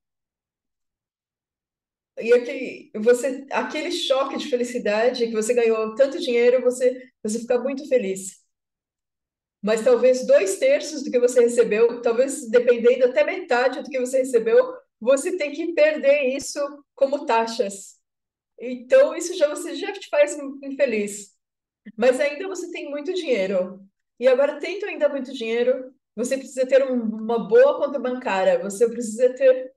E aquele, você, aquele choque de felicidade que você ganhou tanto dinheiro, você, você fica muito feliz. Mas talvez dois terços do que você recebeu, talvez dependendo até metade do que você recebeu, você tem que perder isso como taxas. Então, isso já você já te faz infeliz. Mas ainda você tem muito dinheiro. E agora, tendo ainda muito dinheiro, você precisa ter um- uma boa conta bancária, você precisa ter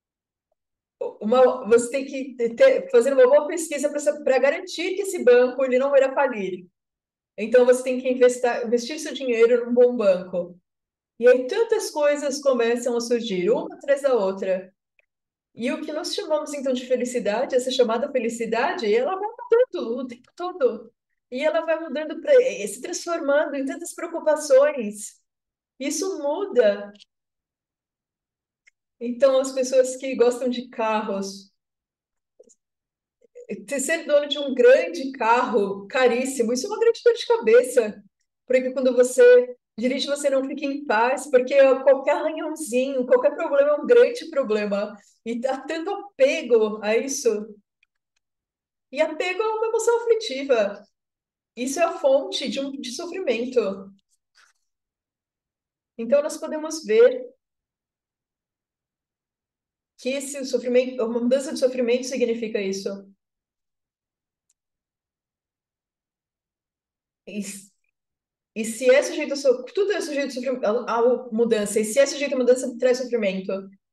uma, você tem que ter, fazer uma boa pesquisa para garantir que esse banco ele não irá falir. Então, você tem que investir, investir seu dinheiro num bom banco. E aí tantas coisas começam a surgir, uma atrás da outra. E o que nós chamamos então de felicidade, essa chamada felicidade, ela vai mudando o tempo todo. E ela vai mudando, pra, se transformando em tantas preocupações. Isso muda. Então, as pessoas que gostam de carros, ter- ser dono de um grande carro caríssimo, isso é uma grande dor de cabeça. Porque quando você dirige, você não fica em paz, porque qualquer arranhãozinho, qualquer problema é um grande problema. E há tanto apego a isso. E apego é uma emoção aflitiva. Isso é a fonte de um de sofrimento. Então, nós podemos ver que esse sofrimento, uma mudança de sofrimento significa isso. E, e se é sujeito a so, tudo é sujeito a, sofrimento, a, a mudança, e se é sujeito a mudança, traz sofrimento.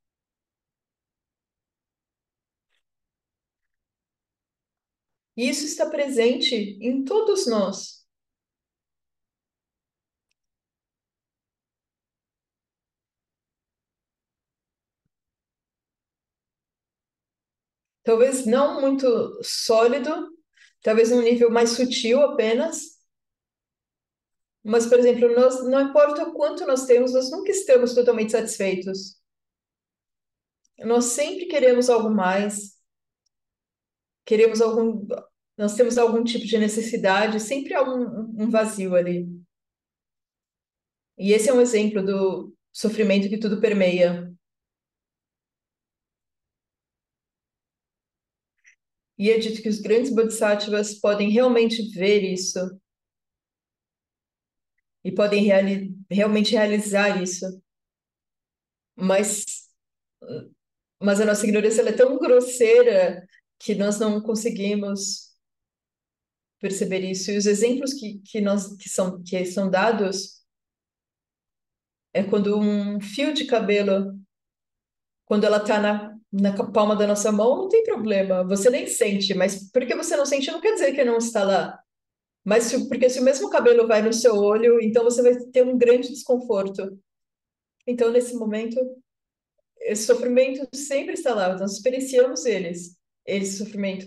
E isso está presente em todos nós. Talvez não muito sólido, talvez num nível mais sutil apenas, mas, por exemplo, nós, não importa o quanto nós temos, nós nunca estamos totalmente satisfeitos. Nós sempre queremos algo mais, queremos algum, nós temos algum tipo de necessidade, sempre há um, um vazio ali. E esse é um exemplo do sofrimento que tudo permeia. E é dito que os grandes bodhisattvas podem realmente ver isso e podem reali realmente realizar isso. Mas, mas a nossa ignorância ela é tão grosseira que nós não conseguimos perceber isso. E os exemplos que, que, nós, que, são, que são dados é quando um fio de cabelo, quando ela está na, na palma da nossa mão, não tem problema, você nem sente, mas porque você não sente não quer dizer que não está lá. Mas se- porque se o mesmo cabelo vai no seu olho, então você vai ter um grande desconforto. Então, nesse momento, esse sofrimento sempre está lá, nós experienciamos eles, esse sofrimento,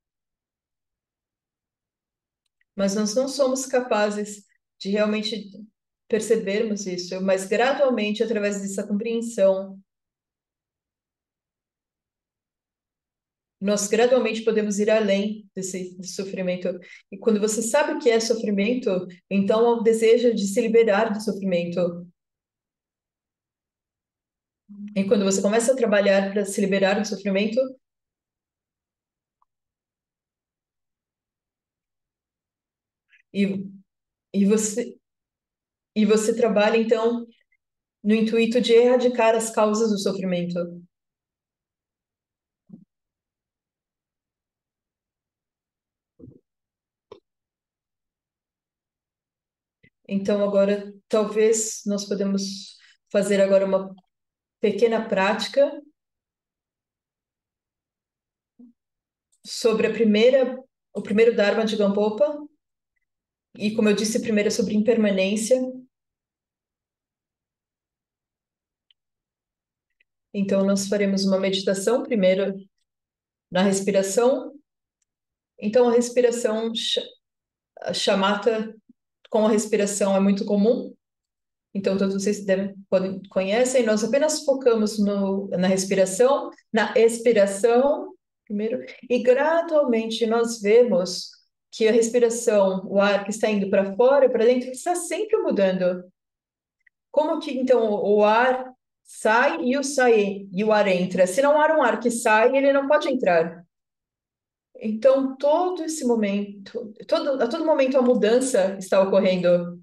mas nós não somos capazes de realmente percebermos isso, mas gradualmente, através dessa compreensão, nós gradualmente podemos ir além desse, desse sofrimento. E quando você sabe o que é sofrimento, então há o desejo de se liberar do sofrimento. E quando você começa a trabalhar para se liberar do sofrimento, e, e você e você trabalha então no intuito de erradicar as causas do sofrimento. Então agora talvez nós podemos fazer agora uma pequena prática sobre a primeira o primeiro Dharma de Gampopa e como eu disse primeiro é sobre impermanência. Então nós faremos uma meditação primeiro na respiração. Então a respiração a chamata com a respiração é muito comum. Então, todos vocês devem, podem, conhecem, nós apenas focamos no, na respiração, na expiração, primeiro, e gradualmente nós vemos que a respiração, o ar que está indo para fora, para dentro, está sempre mudando. Como que, então, o, o ar sai e o sai e o ar entra? Se não há um ar que sai, ele não pode entrar. Então, todo esse momento, todo, a todo momento a mudança está ocorrendo.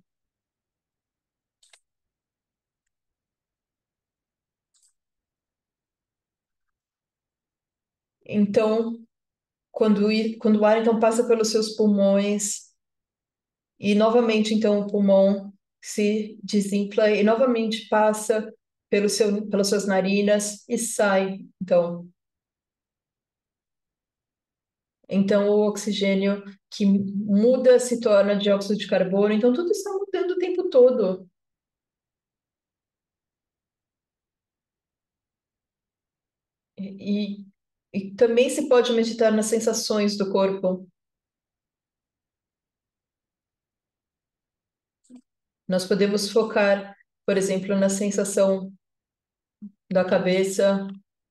Então, quando, i- quando o ar então passa pelos seus pulmões e novamente então o pulmão se desinfla e novamente passa pelo seu, pelas suas narinas e sai. Então, então o oxigênio que muda se torna dióxido de carbono. Então tudo está mudando o tempo todo. E, e também se pode meditar nas sensações do corpo. Nós podemos focar, por exemplo, na sensação da cabeça.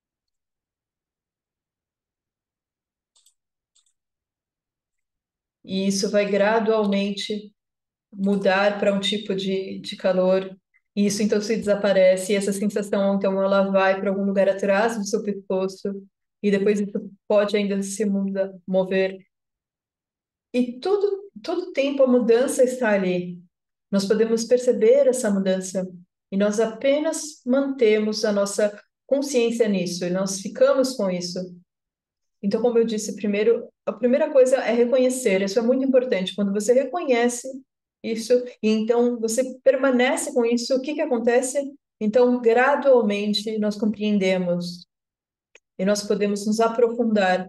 E isso vai gradualmente mudar para um tipo de, de calor. E isso então se desaparece, e essa sensação então ela vai para algum lugar atrás do seu pescoço, e depois isso pode ainda se muda, mover. E todo, todo tempo a mudança está ali. Nós podemos perceber essa mudança, e nós apenas mantemos a nossa consciência nisso, e nós ficamos com isso. Então, como eu disse primeiro, a primeira coisa é reconhecer, isso é muito importante. Quando você reconhece isso, e então você permanece com isso, o que que acontece? Então, gradualmente, nós compreendemos e nós podemos nos aprofundar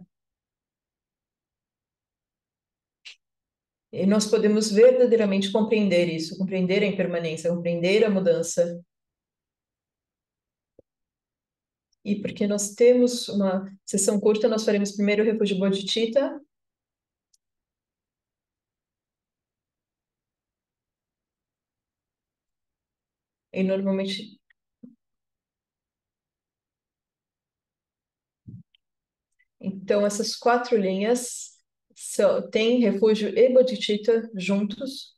e nós podemos verdadeiramente compreender isso, compreender a impermanência, compreender a mudança. E porque nós temos uma sessão curta, nós faremos primeiro o refúgio Bodhicitta, e normalmente então, essas quatro linhas são, têm refúgio e bodhicitta juntos.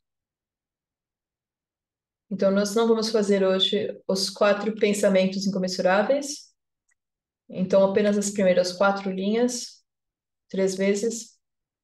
Então, nós não vamos fazer hoje os quatro pensamentos incomensuráveis. Então, apenas as primeiras quatro linhas, três vezes.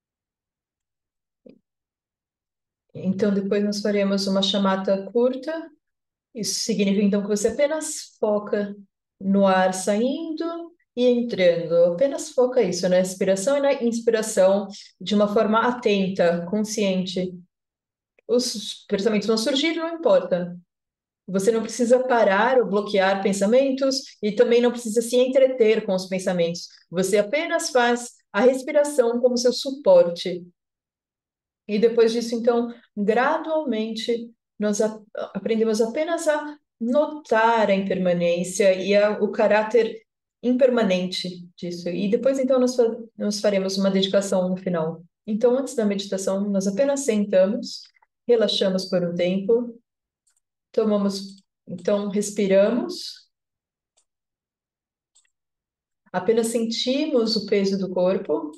Então, depois nós faremos uma chamata curta. Isso significa, então, que você apenas foca no ar saindo e entrando. Apenas foca isso, na respiração e na inspiração, de uma forma atenta, consciente. Os pensamentos vão surgir, não importa. Você não precisa parar ou bloquear pensamentos e também não precisa se entreter com os pensamentos. Você apenas faz a respiração como seu suporte. E depois disso, então, gradualmente, nós a- aprendemos apenas a notar a impermanência e a- o caráter impermanente disso. E depois, então, nós, fa- nós faremos uma dedicação no final. Então, antes da meditação, nós apenas sentamos, relaxamos por um tempo, tomamos, então, respiramos, apenas sentimos o peso do corpo.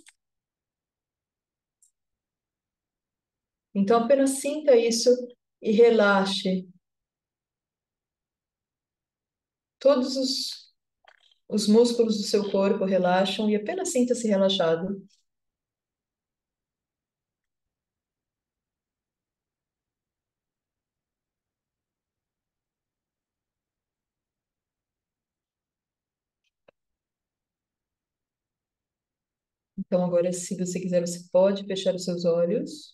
Então, apenas sinta isso e relaxe todos os Os músculos do seu corpo relaxam e apenas sinta-se relaxado. Então, agora, se você quiser, você pode fechar os seus olhos.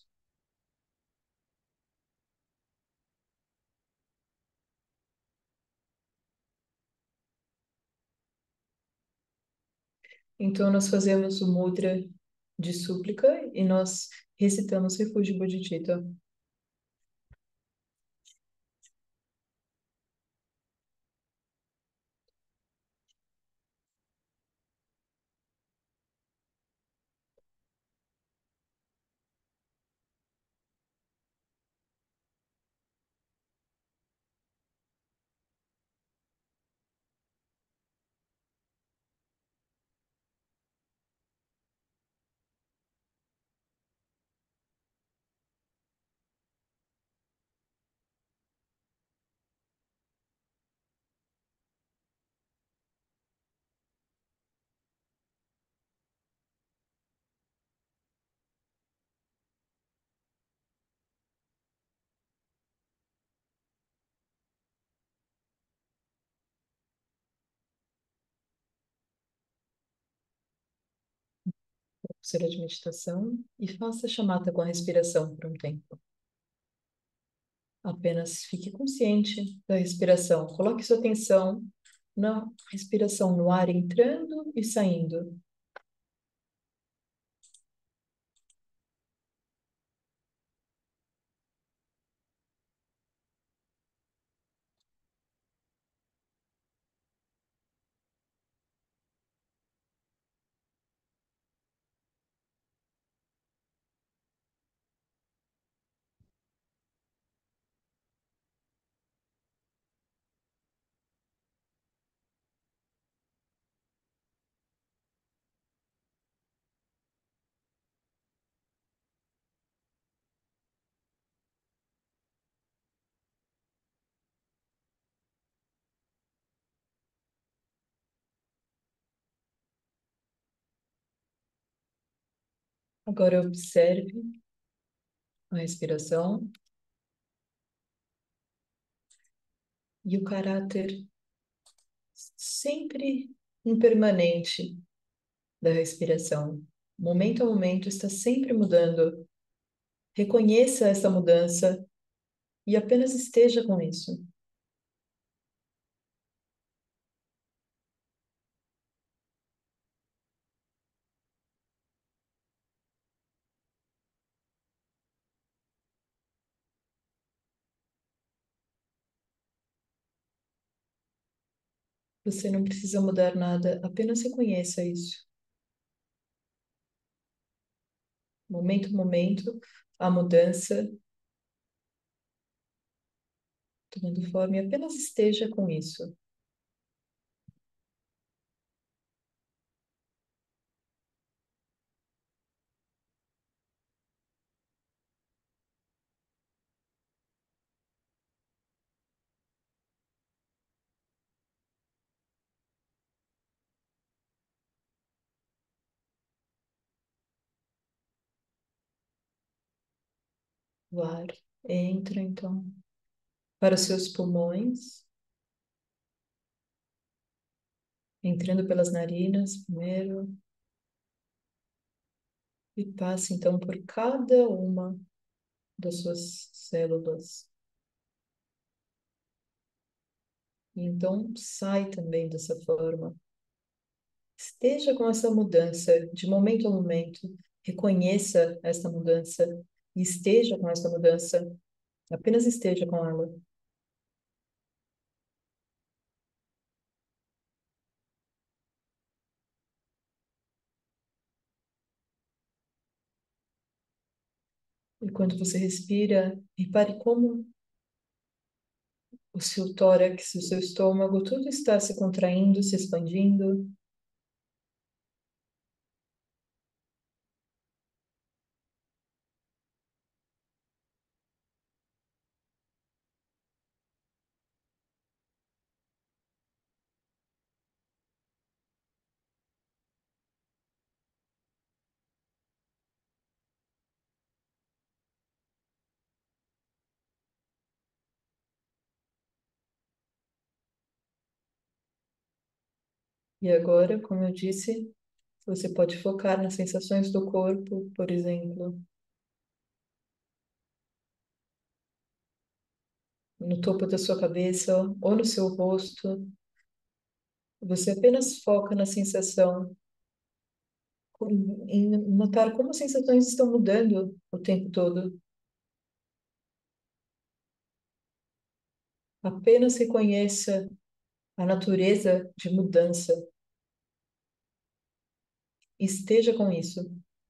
Então, nós fazemos o mudra de súplica e nós recitamos Refúgio Bodhicitta. Pulseira de meditação e faça chamata com a respiração por um tempo. Apenas fique consciente da respiração. Coloque sua atenção na respiração, no ar entrando e saindo. Agora observe a respiração e o caráter sempre impermanente da respiração. Momento a momento está sempre mudando. Reconheça essa mudança e apenas esteja com isso. Você não precisa mudar nada, apenas reconheça isso. Momento a momento, a mudança tomando forma e apenas esteja com isso. O ar entra então para os seus pulmões entrando pelas narinas primeiro e passa então por cada uma das suas células. E então sai também dessa forma. Esteja com essa mudança de momento a momento. Reconheça esta mudança e esteja com essa mudança. Apenas esteja com ela. E quando você respira, repare como o seu tórax, o seu estômago, tudo está se contraindo, se expandindo. E agora, como eu disse, você pode focar nas sensações do corpo, por exemplo, no topo da sua cabeça ou no seu rosto. Você apenas foca na sensação, em notar como as sensações estão mudando o tempo todo. Apenas reconheça a natureza de mudança. Esteja com isso.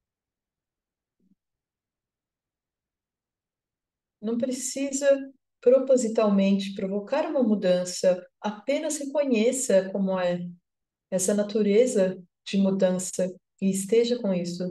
Não precisa propositalmente provocar uma mudança, apenas reconheça como é essa natureza de mudança e esteja com isso.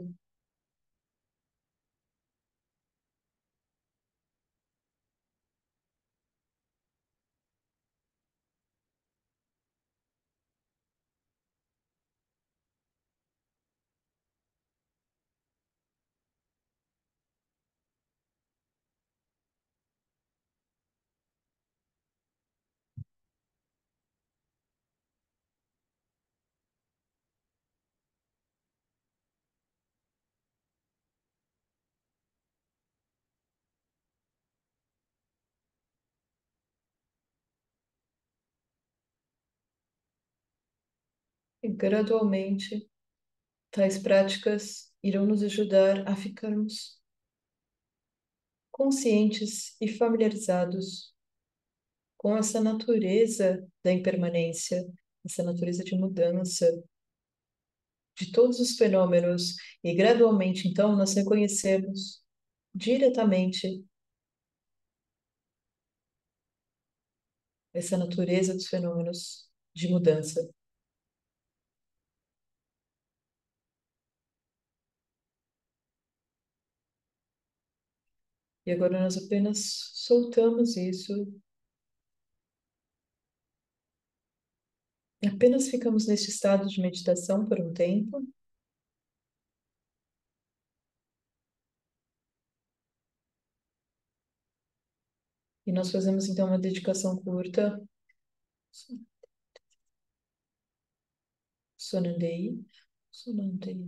E gradualmente, tais práticas irão nos ajudar a ficarmos conscientes e familiarizados com essa natureza da impermanência, essa natureza de mudança, de todos os fenômenos. E gradualmente, então, nós reconhecemos diretamente essa natureza dos fenômenos de mudança. E agora nós apenas soltamos isso, e apenas ficamos neste estado de meditação por um tempo. E nós fazemos então uma dedicação curta. Sonandei, sonandei.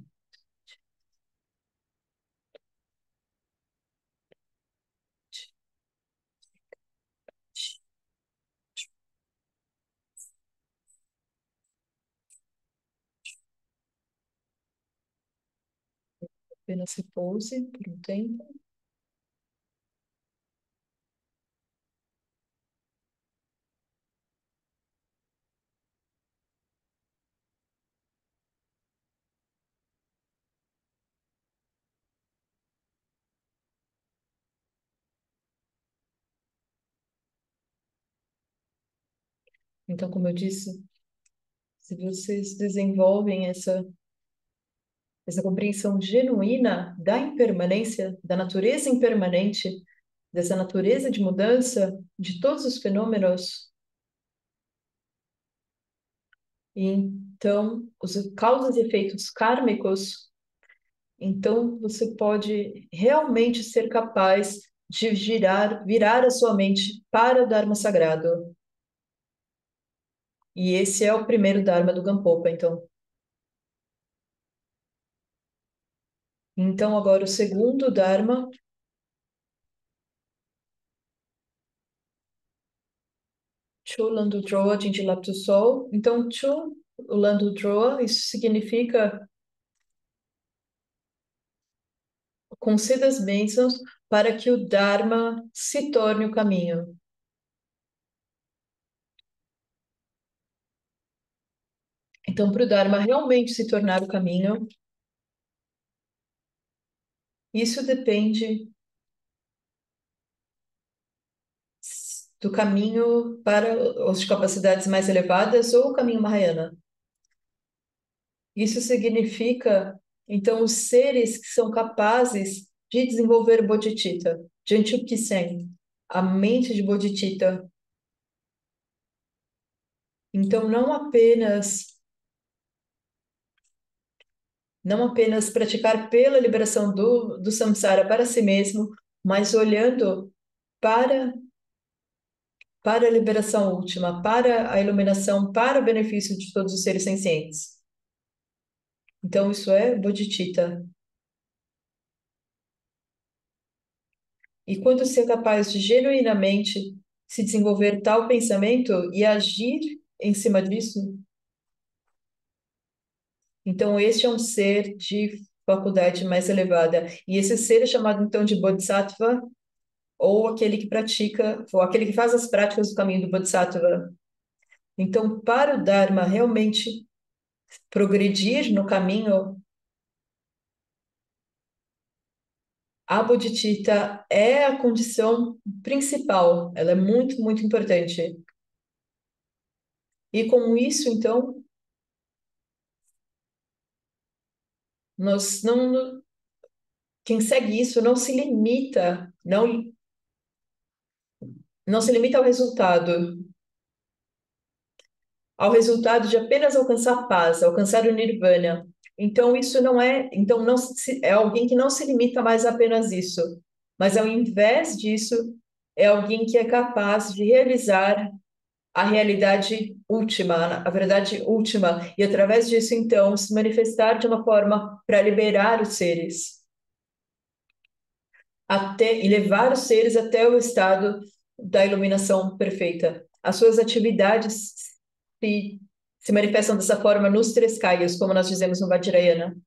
Apenas repouse por um tempo. Então, como eu disse, se vocês desenvolvem essa, essa compreensão genuína da impermanência, da natureza impermanente, dessa natureza de mudança, de todos os fenômenos, e então os causas e efeitos kármicos, então você pode realmente ser capaz de girar, virar a sua mente para o Dharma sagrado. E esse é o primeiro Dharma do Gampopa, então. Então, agora o segundo Dharma, Chu Landu Droa Jinjilaptu Sol. Então, Chu Landu Droa, isso significa conceda as bênçãos para que o Dharma se torne o caminho. Então, para o Dharma realmente se tornar o caminho, isso depende do caminho para as capacidades mais elevadas ou o caminho Mahayana. Isso significa, então, os seres que são capazes de desenvolver Bodhicitta, Janchukisen, a mente de Bodhicitta. Então, não apenas não apenas praticar pela liberação do, do samsara para si mesmo, mas olhando para para a liberação última, para a iluminação, para o benefício de todos os seres sencientes. Então, isso é bodhicitta. E quando se é capaz de genuinamente se desenvolver tal pensamento e agir em cima disso, então este é um ser de faculdade mais elevada. E esse ser é chamado então de bodhisattva, ou aquele que pratica, ou aquele que faz as práticas do caminho do bodhisattva. Então, para o Dharma realmente progredir no caminho, a bodhicitta é a condição principal, ela é muito, muito importante. E com isso, então, nós não, quem segue isso não se limita, não, não se limita ao resultado, ao resultado de apenas alcançar paz, alcançar o nirvana. Então, isso não é, então não se, é alguém que não se limita mais a apenas isso, mas ao invés disso, é alguém que é capaz de realizar a realidade última, a verdade última, e através disso, então, se manifestar de uma forma para liberar os seres, até e levar os seres até o estado da iluminação perfeita. As suas atividades se, se manifestam dessa forma nos três kayas, como nós dizemos no Vajrayana.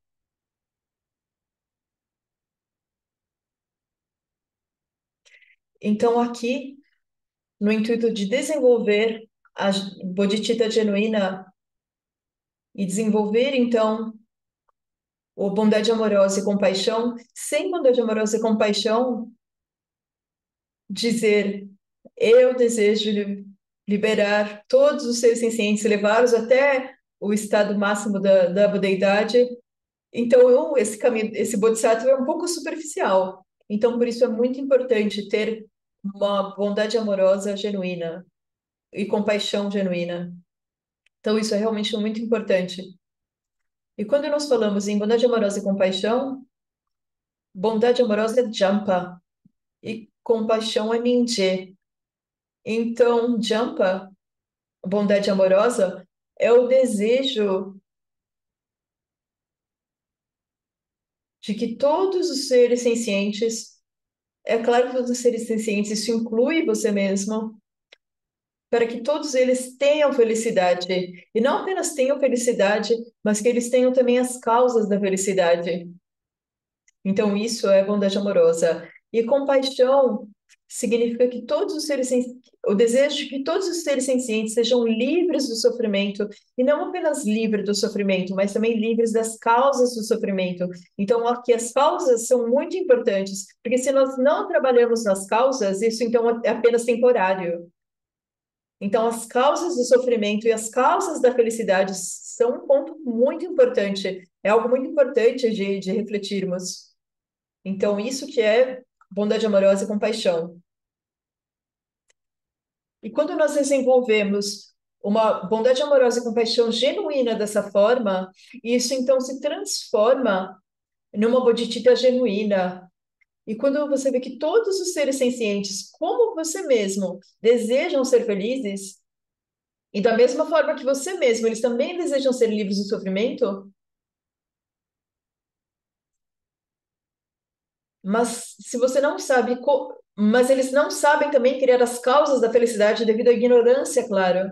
Então, aqui, no intuito de desenvolver a bodhicitta genuína e desenvolver, então, o bondade amorosa e compaixão, sem bondade amorosa e compaixão, dizer, eu desejo li- liberar todos os seres sencientes, levá-los até o estado máximo da, da budeidade. Então, eu, esse caminho, esse bodhisattva é um pouco superficial. Então, por isso é muito importante ter uma bondade amorosa genuína e compaixão genuína. Então, isso é realmente muito importante. E quando nós falamos em bondade amorosa e compaixão, bondade amorosa é jampa e compaixão é minje. Então, jampa, bondade amorosa, é o desejo de que todos os seres sencientes, é claro que todos os seres sencientes, isso inclui você mesmo, para que todos eles tenham felicidade. E não apenas tenham felicidade, mas que eles tenham também as causas da felicidade. Então, isso é bondade amorosa. E compaixão significa que todos os seres, sen- o desejo de que todos os seres sencientes sejam livres do sofrimento, e não apenas livres do sofrimento, mas também livres das causas do sofrimento. Então, aqui as causas são muito importantes, porque se nós não trabalhamos nas causas, isso então é apenas temporário. Então, as causas do sofrimento e as causas da felicidade são um ponto muito importante, é algo muito importante de, de refletirmos. Então, isso que é bondade amorosa e compaixão. E quando nós desenvolvemos uma bondade amorosa e compaixão genuína dessa forma, isso então se transforma numa bodhicitta genuína. E quando você vê que todos os seres sencientes, como você mesmo, desejam ser felizes, E da mesma forma que você mesmo, eles também desejam ser livres do sofrimento, mas se você não sabe, co- mas eles não sabem também criar as causas da felicidade devido à ignorância, claro.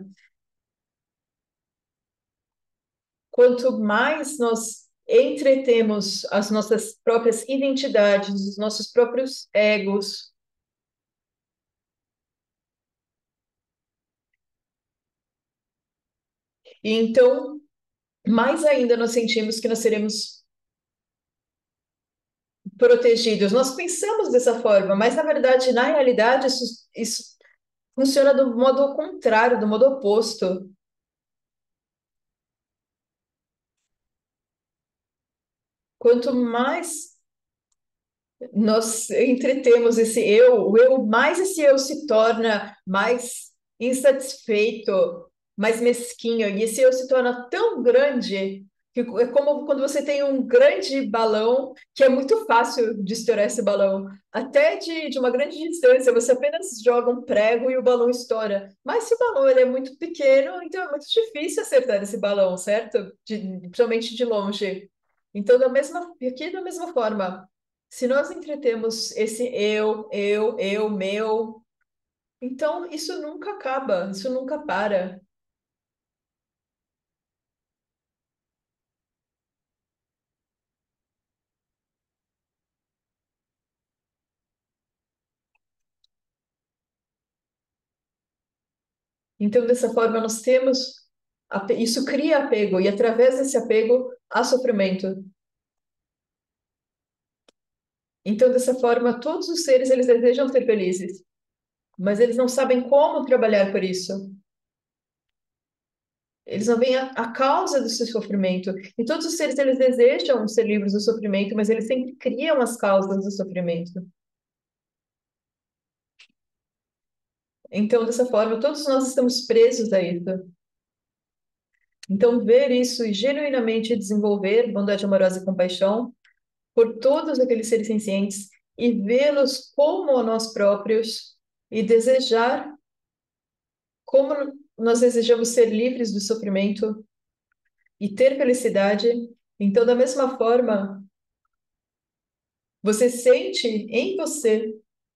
Quanto mais nós entretemos as nossas próprias identidades, os nossos próprios egos, e então mais ainda nós sentimos que nós seremos protegidos. Nós pensamos dessa forma, mas na verdade, na realidade, isso, isso funciona do modo contrário, do modo oposto. Quanto mais nós entretemos esse eu, o eu, mais esse eu se torna mais insatisfeito, mais mesquinho, e esse eu se torna tão grande que é como quando você tem um grande balão, que é muito fácil de estourar esse balão. Até de, de uma grande distância, você apenas joga um prego e o balão estoura. Mas se o balão ele é muito pequeno, então é muito difícil acertar esse balão, certo? De, principalmente de longe. Então, da mesma, aqui da mesma forma. Se nós entretemos esse eu, eu, eu, meu, então isso nunca acaba, isso nunca para. Então, dessa forma, nós temos, ape- isso cria apego, e através desse apego há sofrimento. Então, dessa forma, todos os seres, eles desejam ser felizes, mas eles não sabem como trabalhar por isso. Eles não veem a, a causa do seu sofrimento. E todos os seres, eles desejam ser livres do sofrimento, mas eles sempre criam as causas do sofrimento. Então, dessa forma, todos nós estamos presos a isso. Então, ver isso e genuinamente desenvolver bondade amorosa e compaixão por todos aqueles seres sencientes e vê-los como a nós próprios e desejar como nós desejamos ser livres do sofrimento e ter felicidade. Então, da mesma forma, você sente em você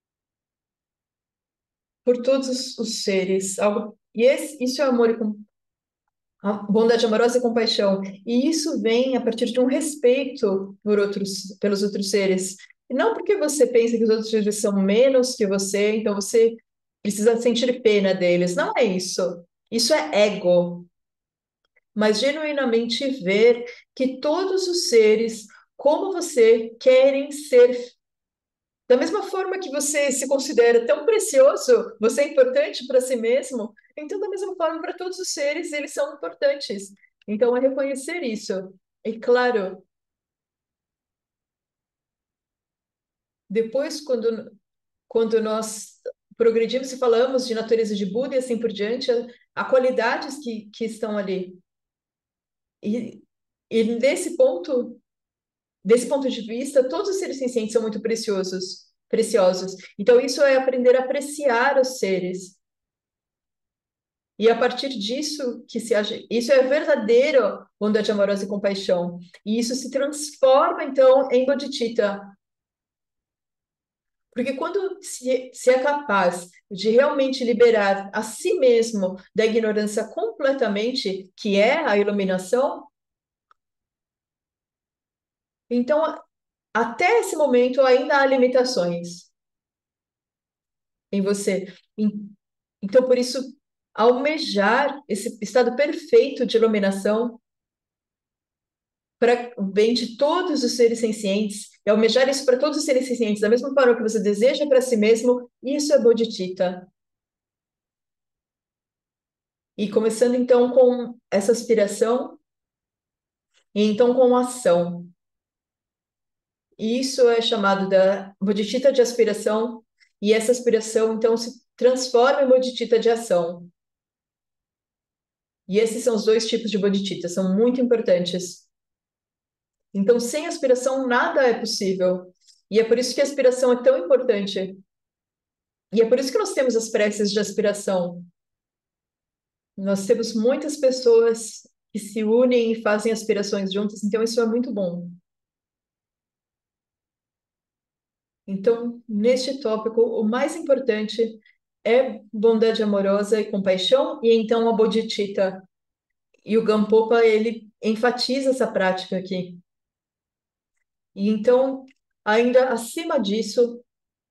por todos os, os seres algo. E esse, isso é amor e com- a bondade amorosa e compaixão. E isso vem a partir de um respeito por outros, pelos outros seres. E não porque você pensa que os outros seres são menos que você, então você precisa sentir pena deles. Não é isso. Isso é ego. Mas genuinamente ver que todos os seres, como você, querem ser. Da mesma forma que você se considera tão precioso, você é importante para si mesmo, então, da mesma forma, para todos os seres, eles são importantes. Então, é reconhecer isso. E, claro, depois, quando, quando nós progredimos e falamos de natureza de Buda e assim por diante, há qualidades que, que estão ali. E, e nesse ponto, desse ponto de vista, todos os seres sencientes são muito preciosos, preciosos. Então, isso é aprender a apreciar os seres. E a partir disso que se age, isso é verdadeiro bondade amorosa e compaixão. E isso se transforma então em bodhicitta, porque quando se, se é capaz de realmente liberar a si mesmo da ignorância completamente, que é a iluminação, então até esse momento ainda há limitações em você. Em- Então, por isso, almejar esse estado perfeito de iluminação para o bem de todos os seres sencientes, e almejar isso para todos os seres sencientes, da mesma forma que você deseja para si mesmo, isso é bodhicitta. E começando então com essa aspiração, e então com a ação. E isso é chamado da bodhicitta de aspiração, e essa aspiração então se transforma em bodhicitta de ação. E esses são os dois tipos de bodhicitta, são muito importantes. Então, sem aspiração, nada é possível. E é por isso que a aspiração é tão importante. E é por isso que nós temos as preces de aspiração. Nós temos muitas pessoas que se unem e fazem aspirações juntas, então isso é muito bom. Então, neste tópico, o mais importante é bondade amorosa e compaixão, e então a Bodhicitta e o Gampopa, ele enfatiza essa prática aqui. E então, ainda acima disso,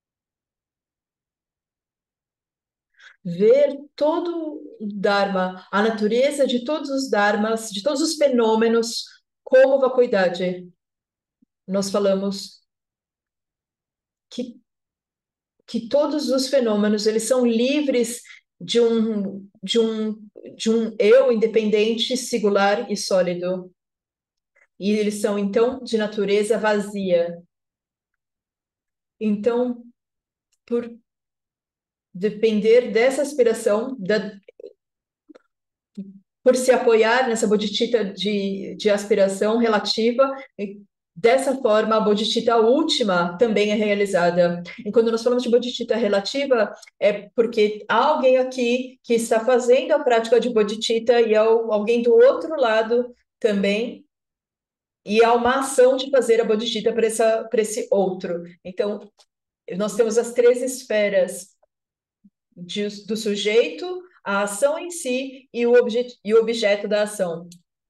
ver todo o Dharma, a natureza de todos os Dharmas, de todos os fenômenos, como vacuidade. Nós falamos que, que todos os fenômenos, eles são livres de um, de um, de um eu independente, singular e sólido. E eles são, então, de natureza vazia. Então, por depender dessa aspiração, da, por se apoiar nessa bodhicitta de, de aspiração relativa, e dessa forma a bodhicitta última também é realizada. E quando nós falamos de bodhicitta relativa, é porque há alguém aqui que está fazendo a prática de bodhicitta e há alguém do outro lado também, e há uma ação de fazer a bodhicitta para essa, para esse outro. Então, nós temos as três esferas de, do sujeito, a ação em si e o, obje, e o objeto da ação.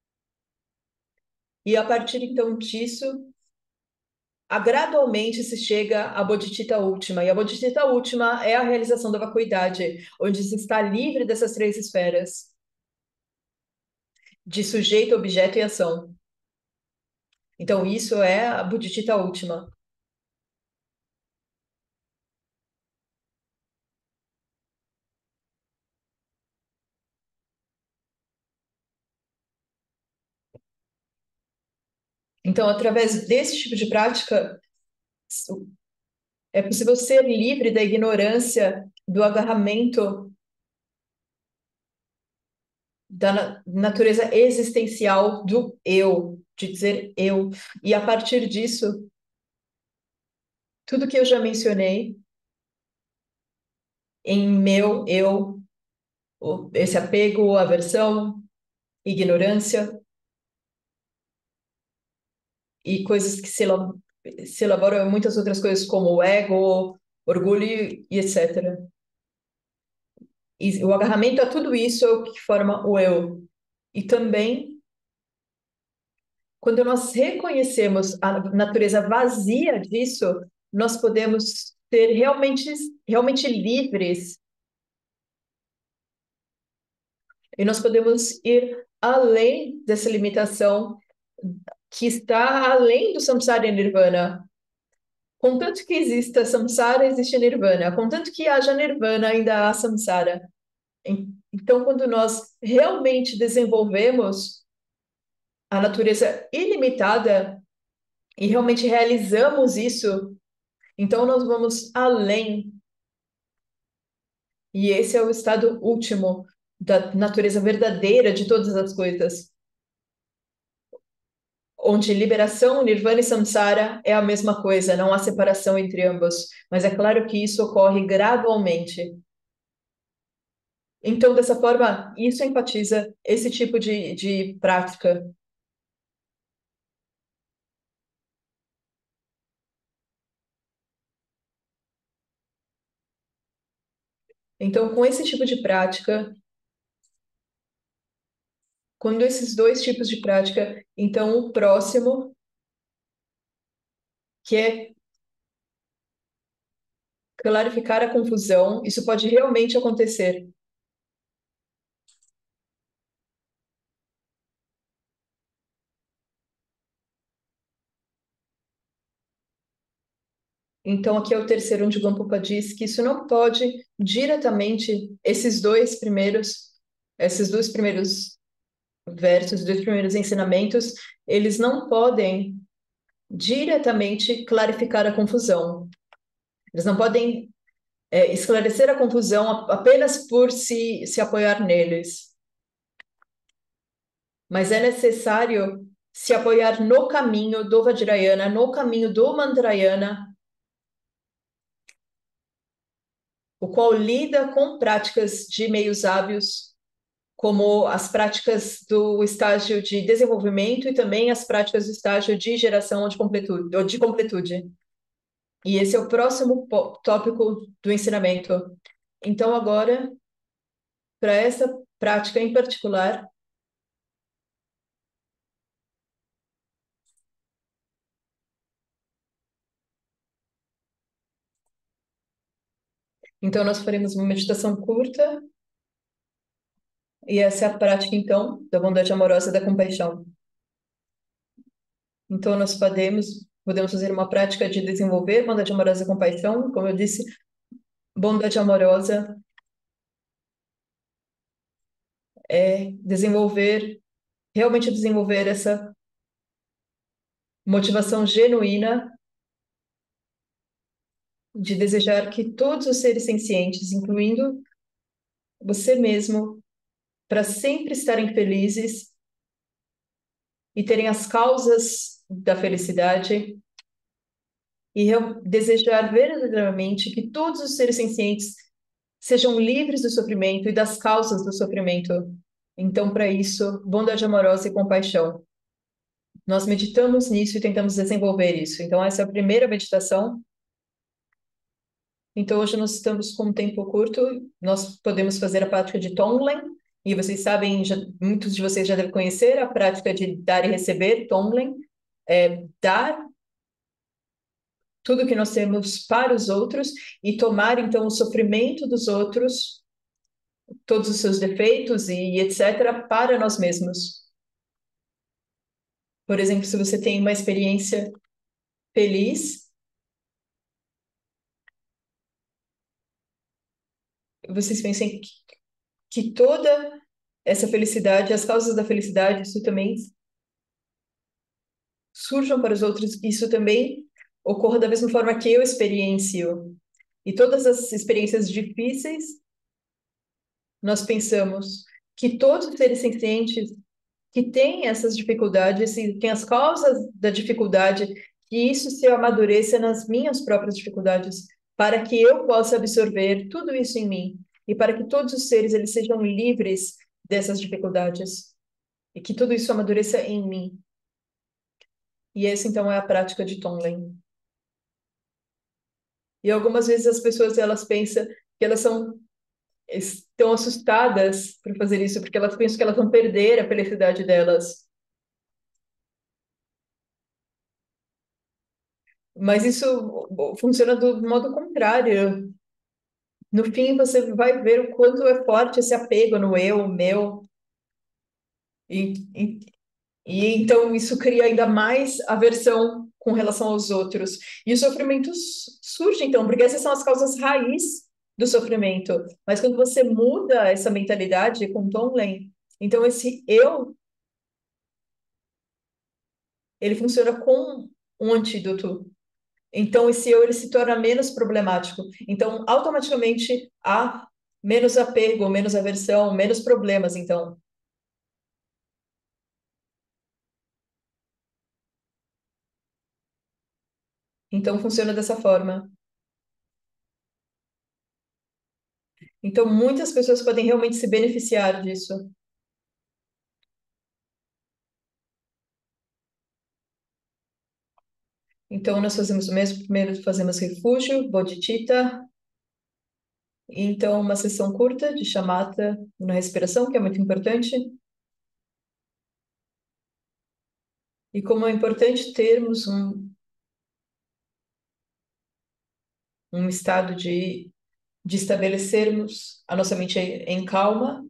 E a partir então disso, a, gradualmente se chega à bodhicitta última. E a bodhicitta última é a realização da vacuidade, onde se está livre dessas três esferas, de sujeito, objeto e ação. Então, isso é a bodhicitta última. Então, através desse tipo de prática, é possível ser livre da ignorância, do agarramento da na- natureza existencial do eu, de dizer eu. E a partir disso, tudo que eu já mencionei em meu eu, o- esse apego, aversão, ignorância e coisas que se, ela- se elaboram em muitas outras coisas como o ego, orgulho e etcétera. E o agarramento a tudo isso é o que forma o eu. E também, quando nós reconhecemos a natureza vazia disso, nós podemos ser realmente, realmente livres e nós podemos ir além dessa limitação que está além do samsara e nirvana. Contanto que exista samsara, existe nirvana. Contanto que haja nirvana, ainda há samsara. En- Então, quando nós realmente desenvolvemos a natureza ilimitada e realmente realizamos isso, então nós vamos além. E esse é o estado último da natureza verdadeira de todas as coisas, onde liberação, nirvana e samsara é a mesma coisa, não há separação entre ambos. Mas é claro que isso ocorre gradualmente. Então, dessa forma, isso enfatiza esse tipo de, de prática. Então, com esse tipo de prática, quando esses dois tipos de prática, então o próximo, que é clarificar a confusão, isso pode realmente acontecer. Então, aqui é o terceiro, onde o Gampopa diz que isso não pode diretamente, esses dois primeiros, esses dois primeiros versos, os dois primeiros ensinamentos, eles não podem diretamente clarificar a confusão. Eles não podem, é, esclarecer a confusão a- apenas por se, se apoiar neles, mas é necessário se apoiar no caminho do Vajrayana, no caminho do Mantrayana, o qual lida com práticas de meios sábios como as práticas do estágio de desenvolvimento e também as práticas do estágio de geração ou de completude, ou de completude. E esse é o próximo po- tópico do ensinamento. Então, agora, para essa prática em particular, então nós faremos uma meditação curta, e essa é a prática, então, da bondade amorosa e da compaixão. Então, nós podemos, podemos fazer uma prática de desenvolver bondade amorosa e compaixão, como eu disse, bondade amorosa é desenvolver, realmente desenvolver essa motivação genuína de desejar que todos os seres sencientes, incluindo você mesmo, para sempre estarem felizes e terem as causas da felicidade e real- desejar verdadeiramente que todos os seres sencientes sejam livres do sofrimento e das causas do sofrimento. Então, para isso, bondade amorosa e compaixão. Nós meditamos nisso e tentamos desenvolver isso. Então, essa é a primeira meditação. Então, hoje nós estamos com um tempo curto, nós podemos fazer a prática de Tonglen, e vocês sabem, já- muitos de vocês já devem conhecer a prática de dar e receber, Tonglen, é dar tudo que nós temos para os outros e tomar, então, o sofrimento dos outros, todos os seus defeitos e etcétera, para nós mesmos. Por exemplo, se você tem uma experiência feliz, vocês pensem que, que toda essa felicidade, as causas da felicidade, isso também surjam para os outros, isso também ocorra da mesma forma que eu experiencio. E todas as experiências difíceis, nós pensamos que todos os seres sencientes que têm essas dificuldades e têm as causas da dificuldade, que isso se amadureça nas minhas próprias dificuldades, para que eu possa absorver tudo isso em mim e para que todos os seres eles sejam livres dessas dificuldades e que tudo isso amadureça em mim. E essa então é a prática de Tonglen. E algumas vezes as pessoas elas pensam que elas são estão assustadas por fazer isso, porque elas pensam que elas vão perder a felicidade delas. Mas isso funciona do modo contrário. No fim, você vai ver o quanto é forte esse apego no eu, meu, e, e, e então isso cria ainda mais aversão com relação aos outros. E o sofrimento s- surge, então, porque essas são as causas raiz do sofrimento. Mas quando você muda essa mentalidade com Tonglen, então esse eu, ele funciona com um antídoto. Então esse eu, ele se torna menos problemático. Então, automaticamente, há menos apego, menos aversão, menos problemas, então. Então, funciona dessa forma. Então, muitas pessoas podem realmente se beneficiar disso. Então, nós fazemos o mesmo. Primeiro, fazemos refúgio, bodhicitta. E, então, uma sessão curta de shamatha na respiração, que é muito importante. E como é importante termos um, um estado de, de estabelecermos a nossa mente em calma,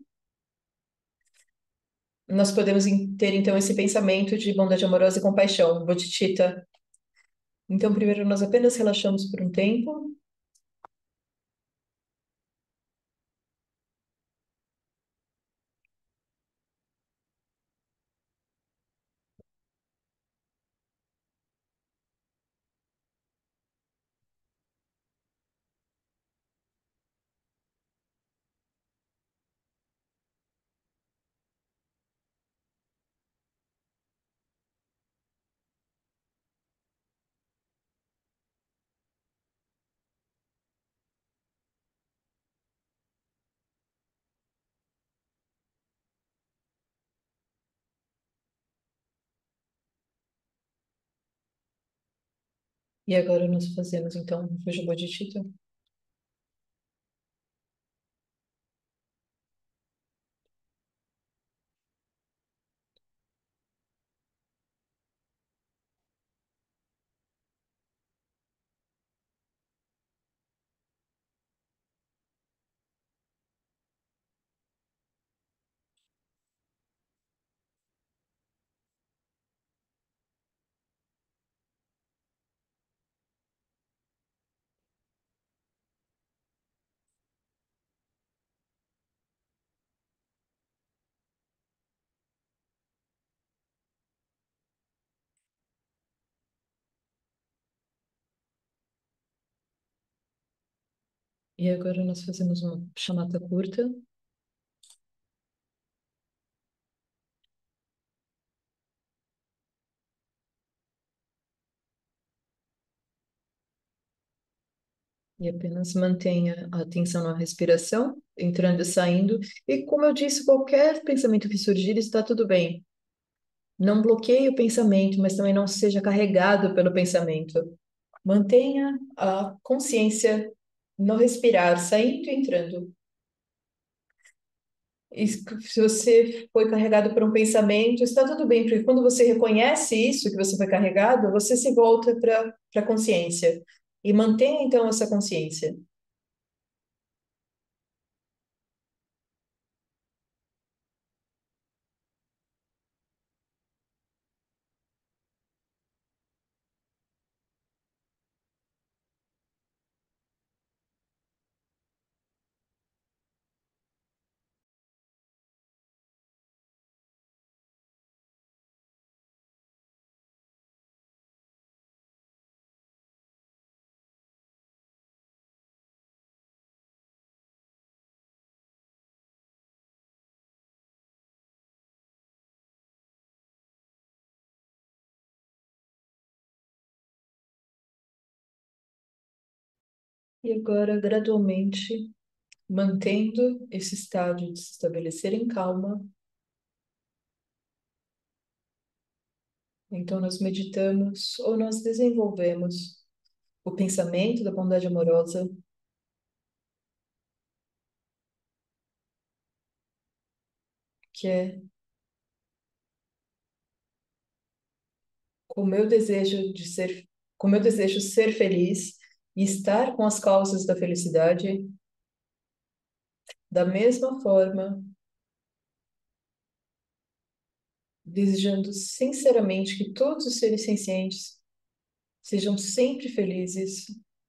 nós podemos em- ter, então, esse pensamento de bondade amorosa e compaixão, bodhicitta. Então, primeiro, nós apenas relaxamos por um tempo. E agora nós fazemos então o Refúgio Bodhicitta. E agora nós fazemos uma chamata curta. E apenas mantenha a atenção na respiração, entrando e saindo. E como eu disse, qualquer pensamento que surgir está tudo bem. Não bloqueie o pensamento, mas também não seja carregado pelo pensamento. Mantenha a consciência no respirar, saindo e entrando. E se você foi carregado por um pensamento, está tudo bem, porque quando você reconhece isso, que você foi carregado, você se volta para para a consciência. E mantenha então essa consciência. E agora, gradualmente, mantendo esse estado de se estabelecer em calma, então nós meditamos ou nós desenvolvemos o pensamento da bondade amorosa, que é como eu desejo de ser, como eu desejo ser feliz e estar com as causas da felicidade, da mesma forma, desejando sinceramente que todos os seres sencientes sejam sempre felizes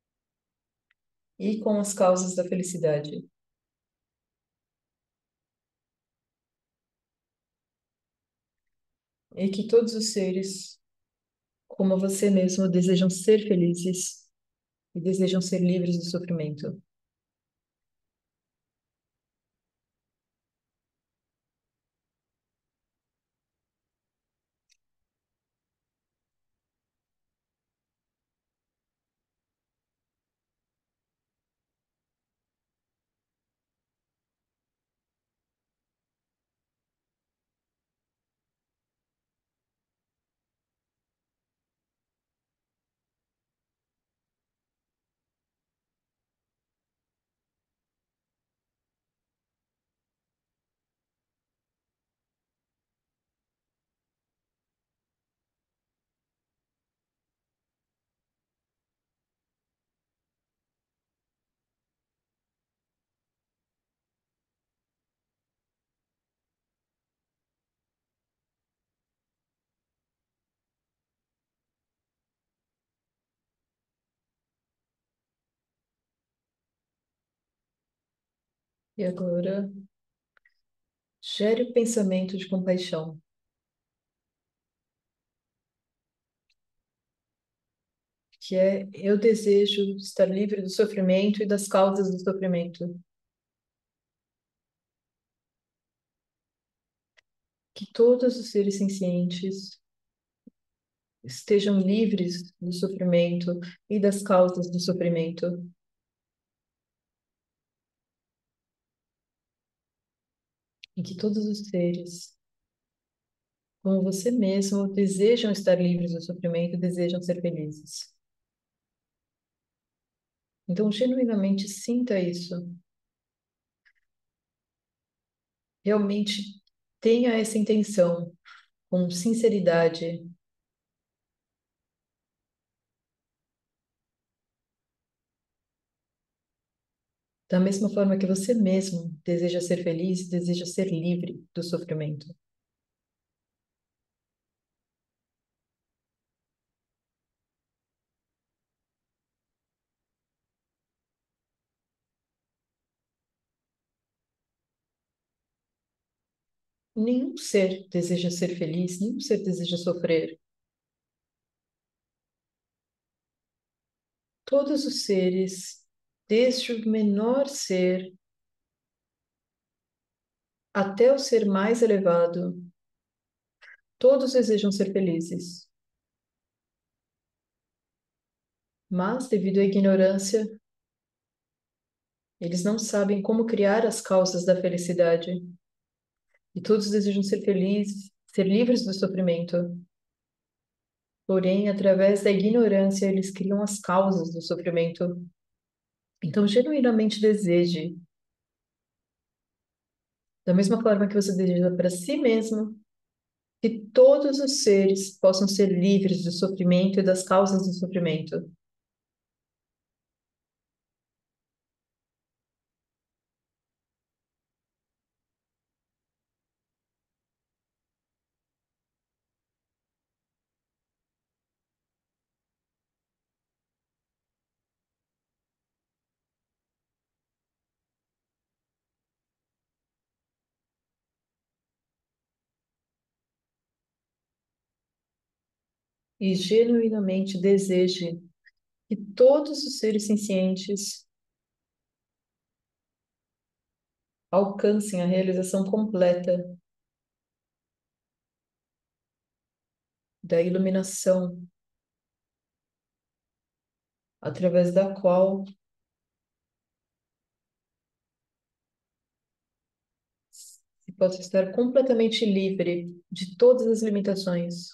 e com as causas da felicidade, e que todos os seres, como você mesmo, desejam ser felizes e desejam ser livres do sofrimento. E agora, gere o pensamento de compaixão, que é eu desejo estar livre do sofrimento e das causas do sofrimento. Que todos os seres sencientes estejam livres do sofrimento e das causas do sofrimento. E que todos os seres, como você mesmo, desejam estar livres do sofrimento e desejam ser felizes. Então, genuinamente sinta isso. Realmente tenha essa intenção, com sinceridade. Da mesma forma que você mesmo deseja ser feliz, deseja ser livre do sofrimento. Nenhum ser deseja ser feliz, nenhum ser deseja sofrer. Todos os seres, desde o menor ser até o ser mais elevado, todos desejam ser felizes. Mas, devido à ignorância, eles não sabem como criar as causas da felicidade. E todos desejam ser felizes, ser livres do sofrimento. Porém, através da ignorância, eles criam as causas do sofrimento. Então, genuinamente deseje, da mesma forma que você deseja para si mesmo, que todos os seres possam ser livres do sofrimento e das causas do sofrimento. E genuinamente deseje que todos os seres sencientes alcancem a realização completa da iluminação, através da qual se possa estar completamente livre de todas as limitações.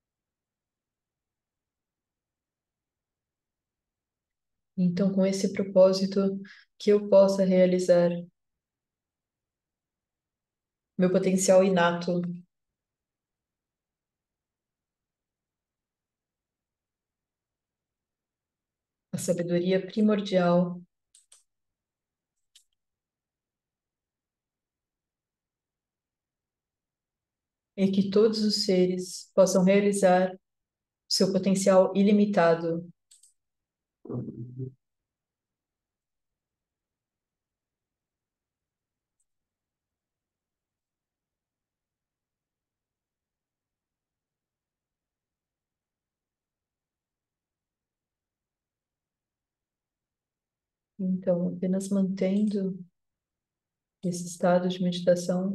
Então, com esse propósito, que eu possa realizar meu potencial inato, a sabedoria primordial, e que todos os seres possam realizar seu potencial ilimitado. Então, apenas mantendo esse estado de meditação,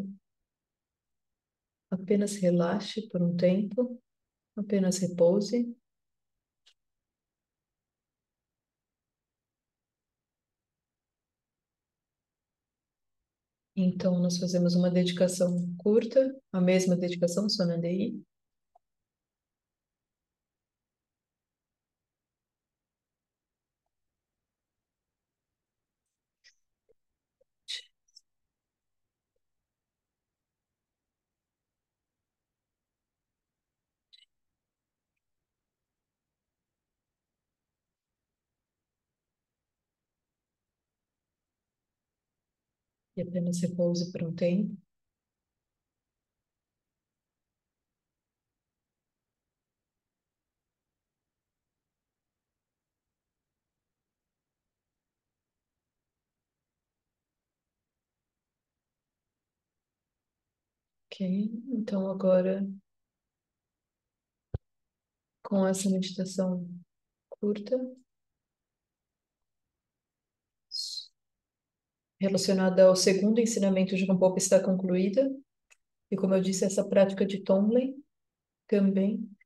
apenas relaxe por um tempo, apenas repouse. Então, nós fazemos uma dedicação curta, a mesma dedicação Sonandei. E apenas repouse por um tempo. Ok? Então, agora, com essa meditação curta, relacionada ao segundo ensinamento de Rinpoche está concluída. E como eu disse, essa prática de Tonglen também